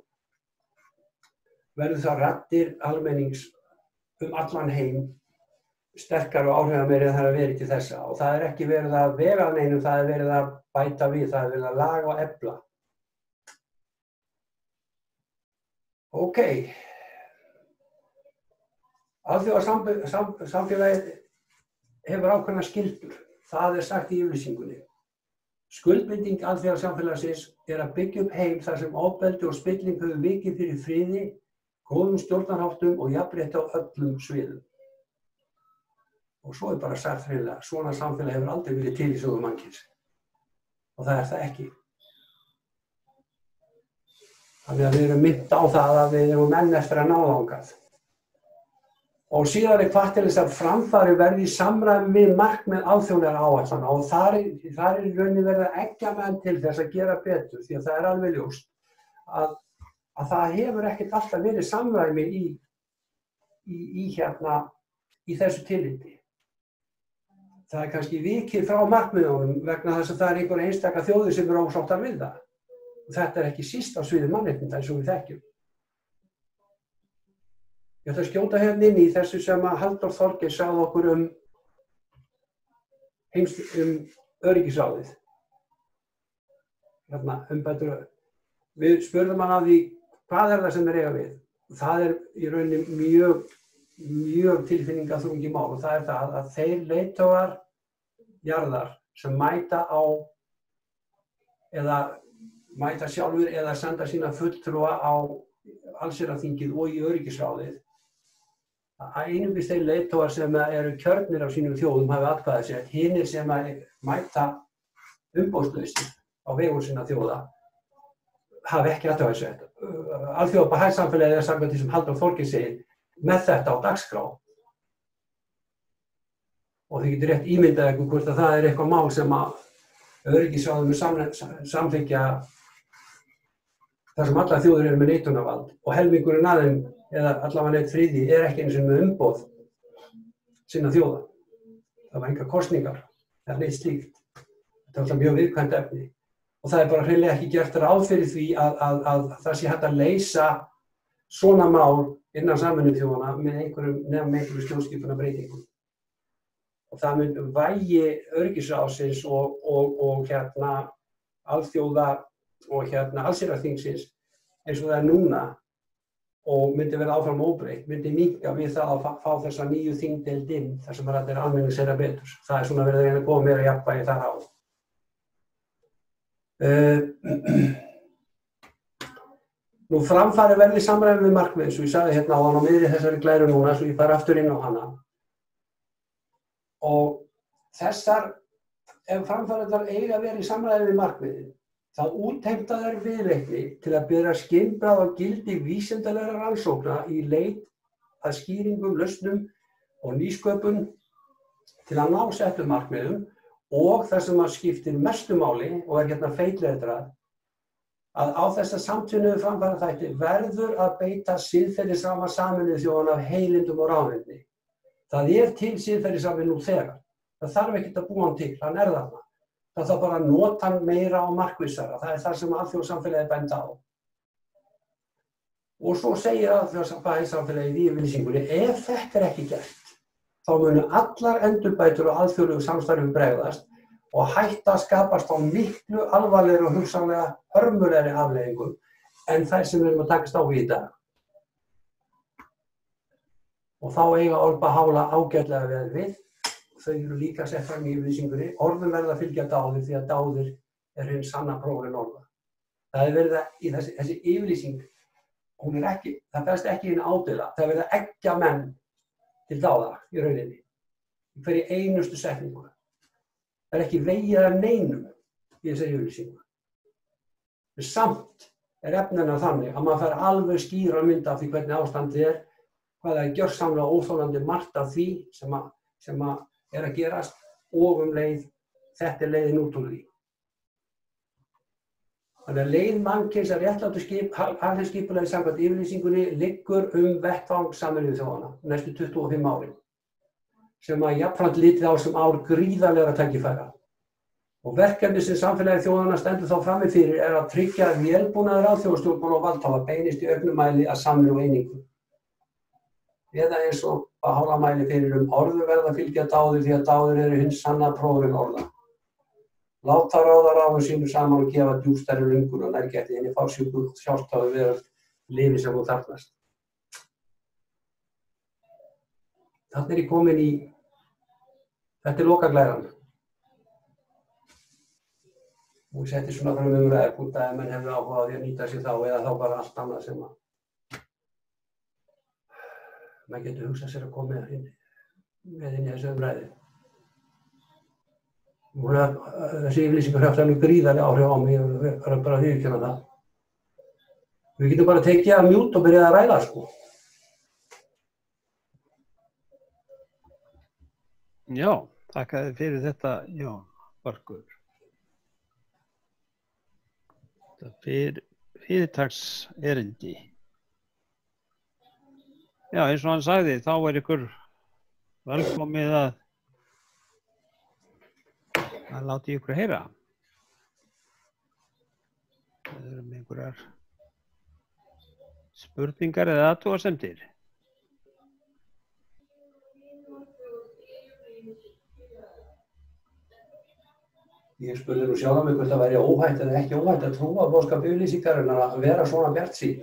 þá raddir almennings allan heim sterkar og áhrifameiri en það er verið til þessa. Og það er ekki verið að vega að neinum, það er verið að bæta við, það er verið að laga og efla. Ok. Alþjóðasamfélagið hefur ákveðnar skyldur. Það er sagt í yfirlýsingunni. Skuldbinding alþjóðasamfélagsins er að byggja upp heim þar sem ofbeldi og spilling hefur vikið fyrir friði, góðum stjórnarháttum og jafnrétti á öllum sviðum. Og svo er bara sagt hreinlega, svona samfélag hefur aldrei verið til í sögu mannkyns. Og það er það ekki. Þannig að við erum minnt á það að við erum menn eftir að ná þangað. Og síðan er hvatt til þess að framfari verði í samræmi við markmið alþjóðlegra áætlana og þar er í rauninni verið að eggja menn til þess að gera betur því að það er alveg ljóst að það hefur ekkert alltaf verið samræmi í þessu tilliti. Það er kannski vikið frá markmiðunum vegna þess að það er einhver einstaka þjóðir sem eru ósáttar við það. Og þetta er ekki síst á sviði mannréttinda eins og við þekkjum. Ég ætla að skjóta hérna inn í þessu sem að Halldór Þorgeir sagði okkur um öryggisráðið. Hérna, við spurðum hann að því hvað er það sem er eiga við. Það er í rauninni mjög tilfinningaþrungið mál og það er það að þeir leiðtogar jarðar sem mæta á eða mæta sjálfur eða senda sína fulltrúa á allsherjarþingið og í öryggisráðið að einungis þeir leiðtogar sem eru kjörnir af sínum þjóðum hafi atkvæðisrétt, hinir sem mæta umboðslausir á vegum sinna þjóða hafi ekki athafnasrétt. Alþjóða Bahá'í-samfélagið samkvæmt því sem Halldór Þorgils segir með þetta á dagskrá. Og þið getur rétt ímyndað ykkur hvort að það eitthvað mál sem að öryggisráðið mun samþykkja þar sem allar þjóðir eru með neitunarvald og helmingurinn af þeim, eða allavega einn þriðji, ekki einu sinni með umboð sinna þjóða. Það var engar kosningar, það neitt slíkt. Þetta er alltaf mjög viðkvæmt efni. Og það bara hreinlega ekki gert ráð fyrir því að það sé hægt að leysa svona mál innan Sameinuðu þjóðanna með einhverjum stjórnskipunarbreytingum. Og það mun vægi öryggisráðsins og alþjóða og allsherjarþingsins eins og það er núna og myndi vera áfram óbreytt, myndi minnka við það að fá þessa nýju þingdeild inn þar sem þetta almenning þeirra betur. Það er svona verið að reyna að koma meira jafnvægi þar á. Nú framfari verði samræmi við markmið, eins og ég sagði hérna áðan á miðri þessari glæru núna, svo ég fari aftur inn á hana. Og þessar, ef framfarirnar eiga að vera í samræmi við markmiðin, þá útheimta þær viðleitni til að bera skynbragð og gildi vísindalegra rannsókna í leit að skýringum, lausnum og nýsköpun til að ná settum markmiðum og það sem að skiptir mestu máli og hérna feitletrað að á þessa samtvinnuðu framfaraþætti verður að beita siðferðisramma Sameinuðu þjóðanna af heilindum og ráðvendni. Það til siðferðisrammi nú þegar. Það þarf ekkert að búa hann til, hann þarna. Það þarf bara að nota hann meira og markvissara. Það það sem alþjóðasamfélagið benda á. Og svo segir alþjóðasamfélagið í yfirlýsingunni, ef þetta ekki gert, þá munu allar endurbætur og alþjóðlegu samstarfi bregðast og hætta að skapast á miklu alvarlegri og hugsanlega hörmulegri afleiðingum en þær sem við erum að takast á við í dag. Og þá eiga orð Bahá'í ágætlega við. Þau eru líka sett fram í yfirlýsingunni. Orðum verða að fylgja dáðir því að dáðir hinn sanna prófin orða. Það verið að í þessi yfirlýsing, það felst ekki inn ádeila. Það verið að eggja menn til dáða í rauninni. Í hverju einustu setningu. Það ekki vegið af neinum í þessari yfirlýsingu. Samt efnina þannig að maður fær alveg skýra mynd af því hvernig ástandið hvað það gjörsamlega óþolandi margt af því sem að að gerast og leið, þetta leiðin út úr því. Þannig að leið mannkyns að réttlátu alheimsskipulagi samkvæmt yfirlýsingunni liggur vettvang Sameinuðu þjóðanna næstu 25 árin, sem að jafnframt litið á sem ár gríðarlegra tækifæra. Og verkefni sem samfélagi þjóðanna stendur þá frammi fyrir að tryggja að vélbúnaður alþjóðastjórnmála og valdhafa beinist í auknum mæli að samvinnu og einingu. Eða eins og Bahá'í mæli fyrir orðu verða að fylgja dáðir því að dáðir eru hins sanna prófin orða. Láta ráða ráðum sínum saman og gefa djúpstærri löngun og nærgæti henni fársjúku sjálfstáðu veröld lifi sem hún þarfnast. Þarna ég komin í, þetta lokaglæran. Og ég setti svona fram umræður hvort að menn hefur áhuga á því að nýta sér þá eða þá bara allt annað sem að maður getur hugsað sér að koma með inn í þessu umræðu. Þessi yfirlýsingur haft alveg gríðarleg áhrif á mig, ég verður bara að viðurkenna það. Við getum bara tekið af mjút og byrjað að ræða, sko. Já, þakka þér fyrir þetta, Jón Börkur. Þetta fyrirtaks-erindi. Já, eins og hann sagði, þá ykkur velkomið að láta ykkur heyra. Það eru með einhverjar spurningar eða athugasemdir. Ég spurði nú sjálf mig hvort það væri óhætt eða ekki óhætt að trúa boðskap yfirlýsingarinnar að vera svona bjartsýn.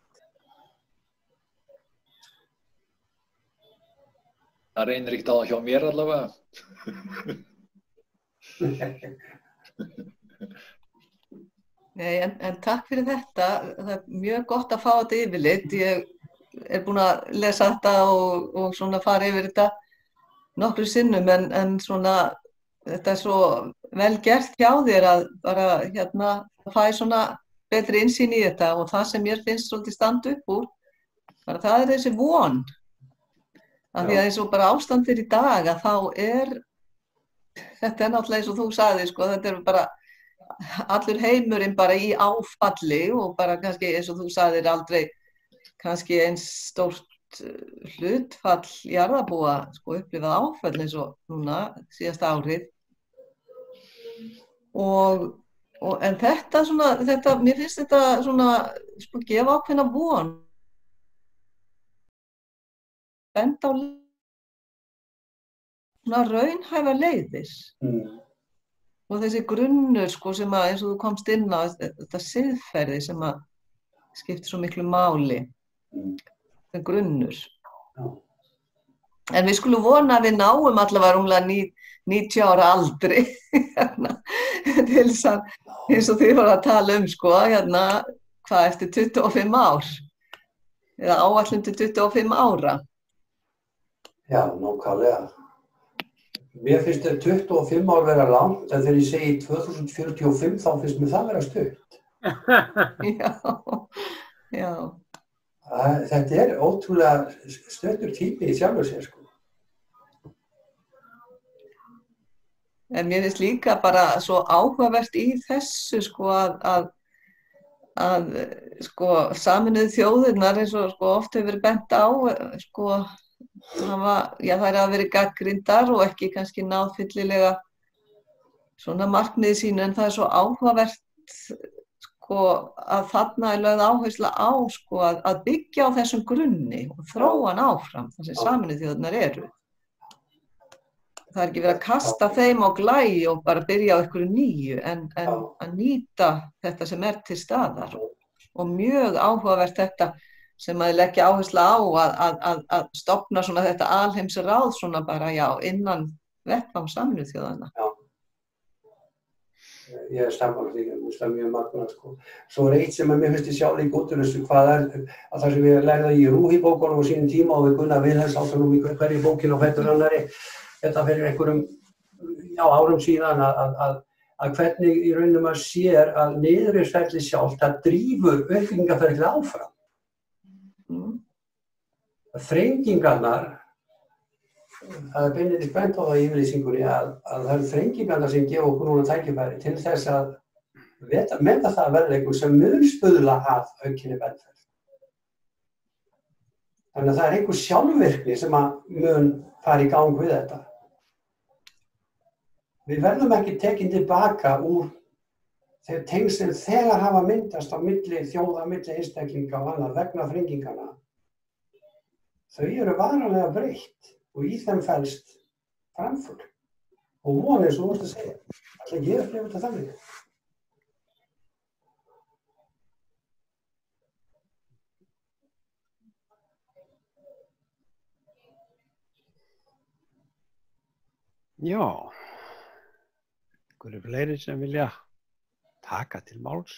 Það reynir ekkert á það hjá mér allavega. Nei, en takk fyrir þetta. Það er mjög gott að fá þetta yfirlit. Ég er búin að lesa þetta og svona fara yfir þetta nokkru sinnum, en svona þetta er svo vel gert hjá þér að bara hérna fæ svona betri innsýn í þetta og það sem mér finnst svolítið standa upp úr, bara það þessi von. Af því að eins og bara ástandir í dag að þá þetta náttúrulega eins og þú sagði, sko, þetta bara allur heimurinn bara í áfalli og bara kannski eins og þú sagðir aldrei kannski eins stórt hlutfall jarðarbúa sko upplifað áfall eins og núna síðasta árið en þetta svona, mér finnst þetta svona sko gefa ákveðna von benda á svona raunhæfa leiðir og þessi grunnur sko sem að eins og þú komst inn á þetta siðferði sem að skiptir svo miklu máli þetta grunnur en við skulum vona að við náum allavega rúmlega 90 ára aldri til þess að eins og þið voru að tala sko hvað eftir 25 ár eða áætlun til 25 ára Já, nákvæmlega Mér finnst þetta 25 ár vera langt en þegar ég segi 2045 þá finnst mér það vera stutt Já Þetta ótrúlega stuttur tími í sjálfu sér sko En mér finnst líka bara svo áhugavert í þessu sko að sko Sameinuðu þjóðirnar eins og sko oft hefur verið bent á sko þær hafa verið gagnrýndar og ekki kannski náð fyllilega svona markmiði sínu en það svo áhugavert sko að þarna lögð áhersla á sko að byggja á þessum grunni og þróa hann áfram þar sem Sameinuðu þjóðirnar eru. Það ekki verið að kasta þeim á glæ og bara byrja á einhverju nýju en að nýta þetta sem til staðar og mjög áhugavert þetta sem að leggja áhersla á að stofna svona þetta alheimsráð svona bara innan vettvang Sameinuðu þjóðanna. Já. Ég sammála því, það mjög magnað sko. Svo eitt sem mér finnst ég sjálf líka út úr þessu hvað að það sem við lærðum í Rúhí-bókunum á sínum tíma og við Gunnar Vilhelms áttum í hverju bókinu á fætur annarri þetta fyrir einhverjum árum síðan að hvernig í rauninu maður sér að niðurriðsferli sjálft það drífur uppbyggingarferlið áfram. Þrengingarnar það beinlínis bent á það í yfirlýsingunni að það eru þrengingarnar sem gefa okkur núna tækifæri til þess að meta það verðleikur sem mun stuðla að aukinni velferð. Þannig að það einhver sjálfvirkni sem að mun fara í gang við þetta. Við verðum ekki tekin tilbaka úr þeir tengslin þegar hafa myndast á milli þjóða, milli einstaklinga og annað vegna þrenginganna. Þau eru varanlega breytt og í þeim felst framför og von eins og þú vorst að segja. Ætla ég upplifa þetta þannig. Já, einhverju fleiri sem vilja taka til máls?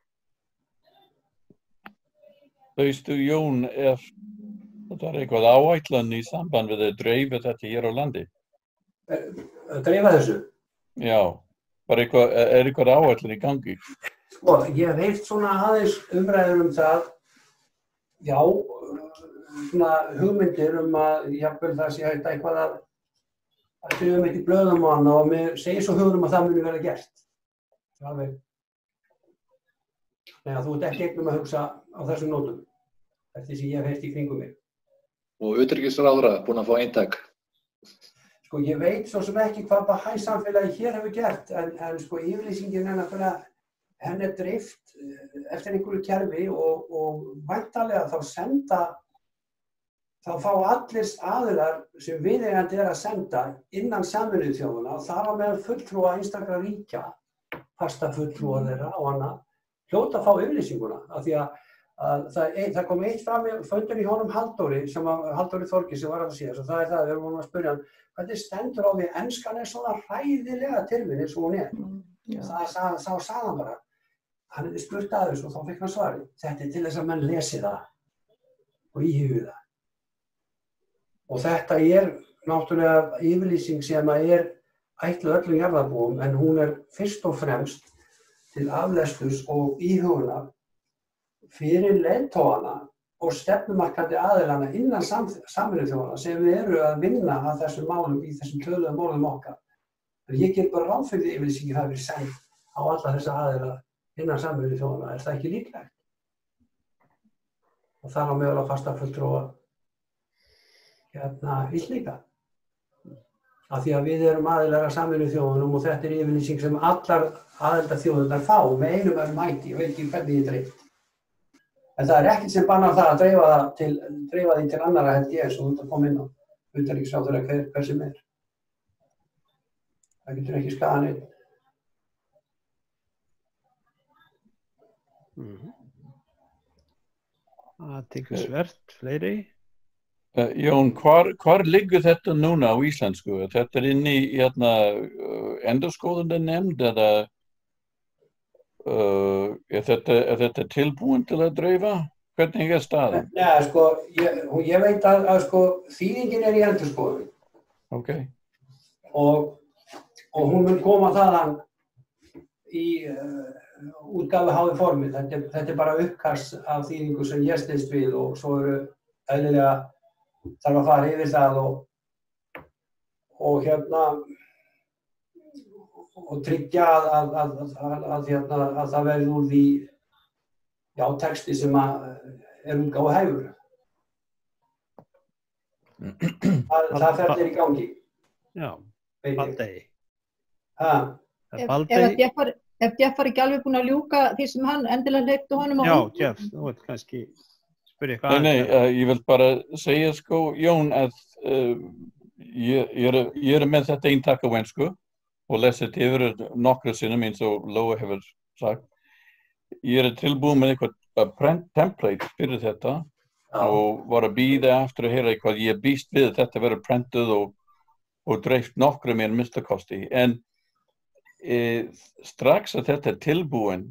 Veistu Jón, það eitthvað áætlan í samband við að dreifa þetta hér á landi? Dreifa þessu? Já, bara eitthvað áætlan í gangi? Sko, ég hef heyrt svona aðeins umræður það, já, svona hugmyndir að jafnvel það sé hægt eitthvað að skrifum eitt í blöðum á hana og mér segir svo hugurum að það muni verða gert. Alveg. Nei, þú ert ekki einn að hugsa á þessum nótum, eftir sem ég hef heyrt í kringum mig. Og utanríkisráðherra búinn að fá eintak? Sko, ég veit svo sem ekki hvað Bahai-samfélagið hér hefur gert, en sko yfirlýsingin náttúrulega, henni dreift eftir einhverju kerfi og væntanlega þá fá allir aðilar sem viðeigandi að senda innan Sameinuðu þjóðanna og það var meðal fulltrúa einstakra ríkja, fasta fulltrúa þeirra og annað, hljóta að fá yfirlýsinguna af því að það kom eitt fram í fundur í honum Halldóri Þorgils sem var að síðast og það það, við vorum að spyrja hann hvernig stendur á því enskan svona hræðilega termin eins og hún þá sagði hann bara hann hefði spurt að þessu og þá fikk hann svari þetta til þess að menn lesi það og íhugi það og þetta náttúrulega yfirlýsing sem ætluð öllum jarðarbúum en hún fyrst og fremst til aflesturs og íhugunar fyrir leiðtogana og stefnumarkandi aðilana innan Sameinuðu þjóðanna sem eru að vinna að þessum málum í þessum töluðu málum okkar. Ég get bara ráð fyrir því yfirlýsingin hafi verið send á alla þessa aðila innan Sameinuðu þjóðanna. Er það ekki líklegt? Og þar á meðal að fastafulltrúa Íslendinga. Af því að við erum aðilar að Sameinuðu þjóðunum og þetta er yfirlýsing sem allar aðildarþjóðirnar fá með einum öðrum hætti, ég veit ekki hvernig ég dreift. En það er ekkert sem bannar það að dreifa því til annarra held ég, svo þú ert að koma inn á utanríkisráðherra hver sem er. Það getur ekki skaðað neinn. Athyglisvert, fleiri? Jón, hvar liggur þetta núna á íslensku? Þetta inn í endurskoðunarnefnd eða er þetta tilbúin til að dreifa? Hvernig staðan? Nei, sko, ég veit að þýðingin í endurskoðun. Okay. Og hún mun koma þaðan í útgáfu háði formi. Þetta er bara uppkast af þýðingu sem ég styðst við og svo eru eðlilega þarf að fara yfir það og tryggja að það verði úr því texti sem er útgáfu hæfur. Það ferðir í gangi. Já, Baldey. Ef Jeff var ekki alveg búinn að ljúka því sem hann endilega hleypti honum á. Já, Jeff, þú veit kannski spyrja eitthvað. Nei, ég vil bara segja Jón, að ég er með þetta eintak á ensku og lesið yfir nokkra sinnum eins og Lóa hefur sagt. Ég er tilbúin með eitthvað template fyrir þetta og var að bíða eftir að heyra eitthvað. Ég býst við þetta verður prentuð og dreift nokkra mér minnstakosti. En strax að þetta er tilbúin,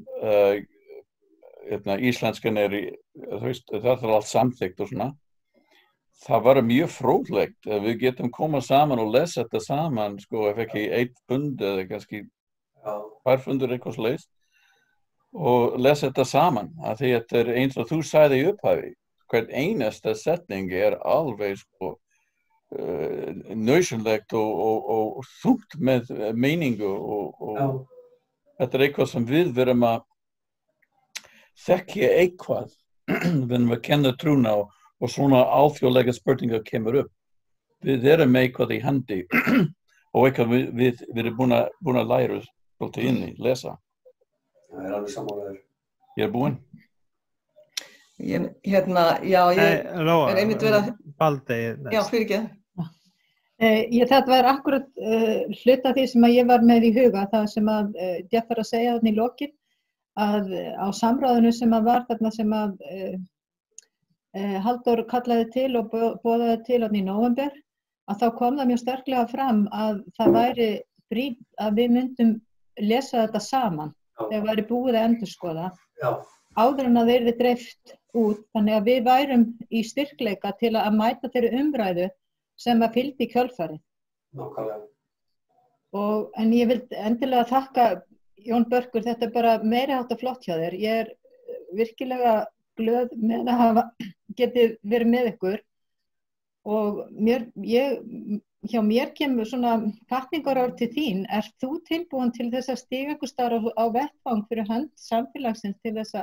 íslenskan það er allt samþykkt og svona. Það var mjög fróðlegt að við getum komað saman og lesa þetta saman, ef ekki 1 pund eða kannski 2 pundur eitthvað svoleiðis og lesa þetta saman. Af því þetta er eins og þú sagði í upphafi, hvern einasta setning er alveg nauðsynlegt og þungt með meiningu og þetta er eitthvað sem við verum að þekkja eitthvað, við erum að kenna trúna og svona alþjóðlega spurningar kemur upp. Við erum með eitthvað í hendi og eitthvað við erum búin að læra svolítið inn í, lesa. Það er alveg sammálaður. Ég er búinn. Ég er einmitt verið að... Baldey. Já, fyrirgeðu. Þetta var akkurat hluta því sem ég var með í huga, það sem að Jeff var að segja þarna í lokin, að á samráðinu sem að var þarna sem að Halldór kallaði til og boðaði til þarna í nóvember, að þá kom það mjög sterklega fram að það væri brýnt að við myndum lesa þetta saman þegar væri búið að endurskoða áður en að þeir eru dreift út, þannig að við værum í styrkleika til að mæta þeirri umræðu sem að fylgdi í kjölfarið. Nákvæmlega. En ég vil endilega þakka Jón Börkur, þetta er bara meiri háttar flott hjá þér. Ég er virkilega glöð með að hafa getið verið með ykkur og hjá mér kemur svona hvatningarorð til þín. Ert þú tilbúin til þess að stíga ykkur starf á vettvang fyrir hönd samfélagsins til þess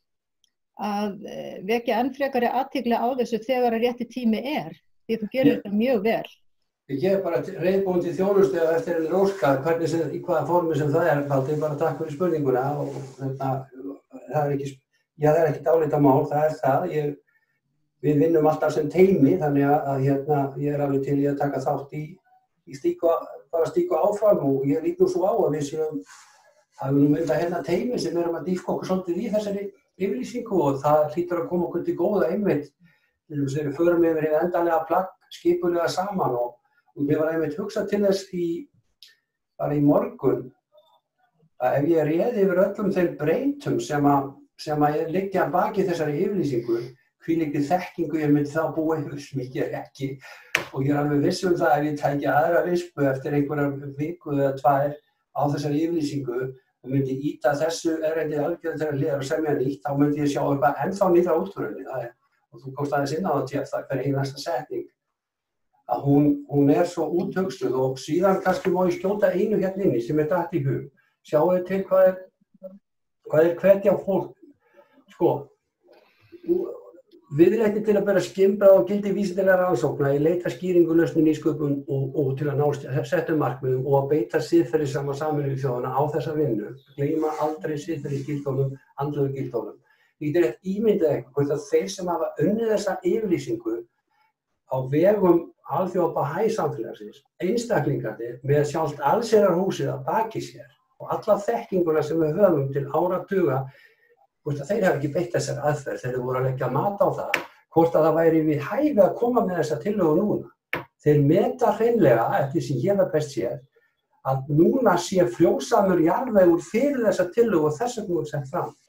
að vekja enn frekari athygli á þessu þegar að rétti tími er? Því þú gerir þetta mjög vel. Ég er bara reiðbúin til þjónustu eftir henni óskað, í hvaða formi sem það er. Valdi, bara takk fyrir spurninguna og það er ekki dálitamál, það er það. Við vinnum alltaf sem teymi, þannig að ég er alveg til í að taka þátt í stíku áfram og ég lít nú svo á að við höfum mynda teymi sem erum að dýfka okkur svolítið í þessari yfirlýsingu og það hlýtur að koma okkur til góða einmitt. Við förum yfir hið endanlega plagg skipulega saman og ég var einmitt hugsað til þess bara í morgun að ef ég réði yfir öllum þeim breytum sem að liggja baki þessari yfirlýsingu, hvílíkri þekkingu ég myndi þá búa yfir sem ég ger ekki og ég er alveg viss það ef ég tæki aðra rispu eftir einhverjar viku eða 2 á þessari yfirlýsingu og myndi ýta þessu erindi algjörlega þegar hliðar og semja nýtt, þá myndi ég sjá eitthvað ennþá nýra útförinni. Og þú komst aðeins inn á það, Jeff, það hver einasta setning. Að hún svo úthugsuð og síðan kannski má ég skjóta einu hérna inni sem datt í hug. Sjáu þið til hvað hvetja fólk. Sko, viðleitni til að bera skimbrað og gildi vísindalega rannsókna í leita skýringu lausnum nýsköpun og til að ná settum markmiðum og að beita siðferðissama Sameinuðu þjóðanna á þessa vinnu. Gleyma aldrei siðferðisgildunum, andlegu gildunum. Ég get rétt ímyndað eitthvað að þeir sem hafa unnið þessa yfirlýsingu á vegum alþjóða Bahai samfélagsins, einstaklingarnir með sjálft allsherjarhúsið að baki sér og alla þekkinguna sem við höfum til áratuga, þeir hafa ekki beitt þessari aðferð þegar þeir voru að leggja mat á það, hvort að það væri við hæfi að koma með þessa tillögu núna. Þeir meta hreinlega, eftir sem ég hef best séð, að núna sé frjósamur jarðvegur fyrir þessa tillögu og þess vegna er sett fram.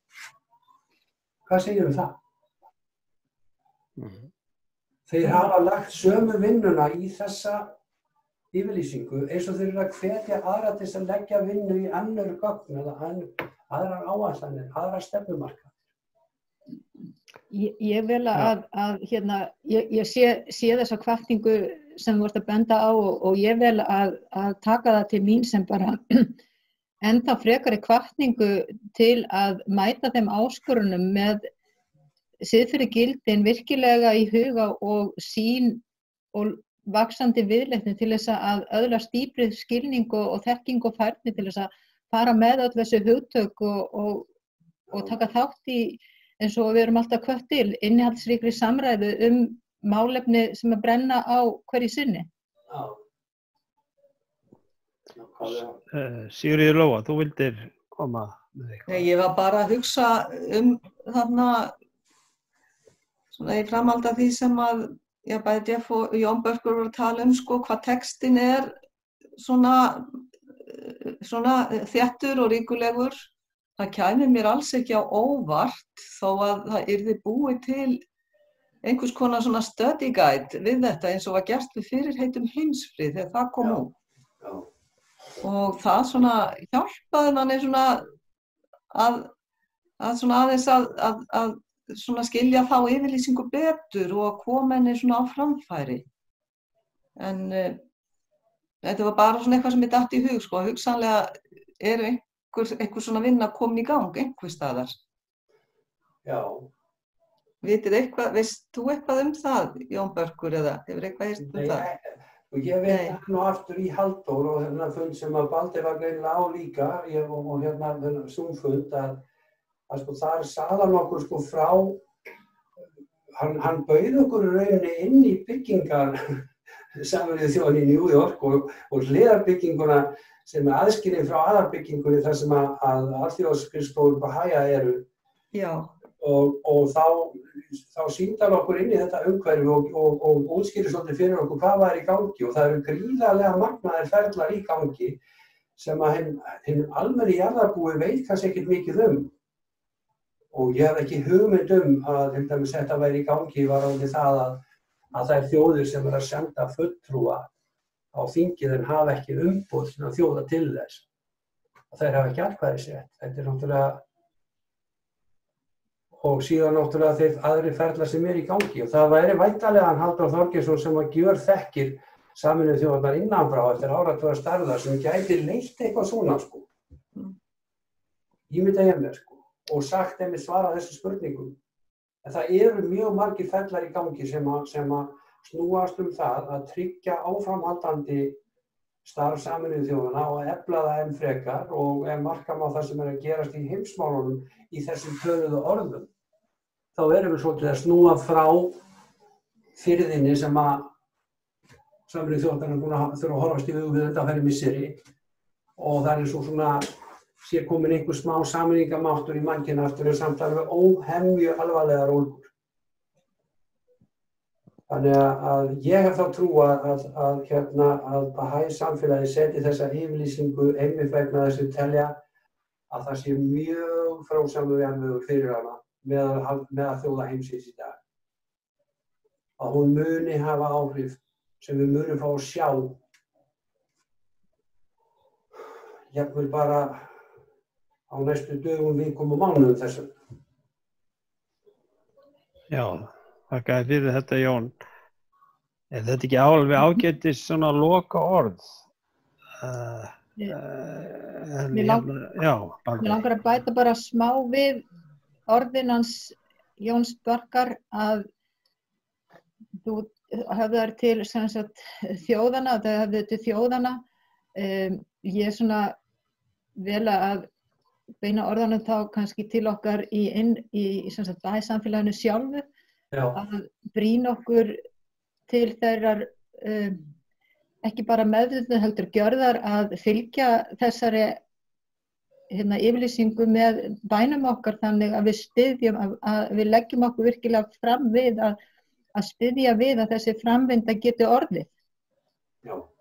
Hvað segir það? Þeir hafa lagt sömu vinnuna í þessa yfirlýsingu eins og þeir eru að hvetja aðra til að leggja vinnu í önnur gögn eða aðrar áætlanir, aðrar stefnumarka. Ég vil ég sé þessa hvatningu sem þú ert að benda á og ég vil að taka það til mín sem bara enda frekari hvatningu til að mæta þeim áskorunum með siðferðisgildin virkilega í huga og sýn og vaxandi viðleitni til þess að öðlast dýpri skilning og þekking og færni til þess að fara með öll þessi hugtök og taka þátt í, eins og við erum alltaf hvött til, innihaldsríkri samræðu málefni sem að brenna á hverju sinni. Sigríður Lóa, þú vildir koma með eitthvað. Nei, ég var bara að hugsa þarna svona í framhaldi af því sem að bæði Jeff og Jón Börkur voru að tala sko, hvað textin svona þéttur og ríkulegur. Það kæmi mér alls ekki á óvart þó að það yrði búið til einhvers konar svona study guide við þetta eins og var gert við fyrirheitum heimsfrið þegar það kom út. Og það svona hjálpaði manni svona að svona aðeins að svona skilja þá yfirlýsingu betur og koma henni svona á framfæri. En þetta var bara svona eitthvað sem ég datt í hug, sko. Hugsanlega einhver svona vinna komin í gang einhver staðar. Já. Veist þú eitthvað það, Jón Börkur, eða hefur eitthvað heyrt það? Og ég veit nú aftur í Halldór og þennan fund sem að Baldur var greinilega á líka, og hérna þennan Zoom-fund að sko þar sagði hann okkur sko frá, hann bauð okkur í rauninni inn í byggingar Sameinuðu þjóðanna í New York og hliðarbygginguna sem aðskilin frá aðarbyggingunni þar sem að alþjóðaskrifstofur Bahaja eru. Já. Og þá sýndi hann okkur inn í þetta umhverfi og útskýrði svolítið fyrir okkur hvað var í gangi og það eru gríðarlega magnaðir ferlar í gangi sem að hinn almenni jarðarbúi veit kannski ekkert mikið og ég hef ekki hugmynd að til dæmis þetta væri í gangi varðandi það að þær þjóðir sem að senda fulltrúa á þingið en hafa ekki umboð sinna þjóða til þess. Þær hafa ekki atkvæðisrétt. Þetta náttúrulega og síðan náttúrulega þeir aðrir ferlar sem í gangi og það væri væntanlega Halldór Þorgeirsson sem að gjörþekkir Sameinuðu þjóðirnar innanfrá eftir áratuga starfa sem gæti leitt eitthvað svona sko. Ímynda ég mér sko og sagt einmitt svara þessu spurningum. En það eru mjög margir ferlar í gangi sem að snúast það að tryggja áframhaldandi starf Sameinuðu þjóðanna og efla það enn frekar og marka má það sem að gerast í heimsmálunum í þessum töluðu orðum. Þá erum við svolítið að snúa frá firðinni sem að Sameinuðu þjóðanna búin að þurfa að horfast í augu við undanfarin misseri og það er svo svona sé komin einhver smá sameiningarmáttur í mannkynna aftur en samt alveg óhemju alvarlegar ólgur. Þannig að ég hef þá trú að Bahai samfélagi seti þessa yfirlýsingu einmitt vegna þess að telja að það sé mjög frásamur jarðvegur fyrir hana með þjóða heimsins í dag. Að hún muni hafa áhrif sem við munum fá að sjá. Jafnvel bara á næstu dögum, vikum og mánuðum þessum. Já, þakka þér fyrir þetta, Jón. Er þetta ekki alveg ágætis svona loka orð? Mig langar að bæta bara smá við orðin hans Jóns Bjarkar að þú höfðar til sem sagt þjóðana, það höfðu til þjóðana. Ég svona vel að beina orðanum þá kannski til okkar í sem sagt Bahæ-samfélaginu sjálfu, að brýna okkur til þeirrar ekki bara meðvitund heldur gjörðar að fylgja þessari yfirlýsingu með bænum okkar þannig að við styðjum, að við leggjum okkur virkilega fram við að styðja við að þessi framvinda geti orðið. Já.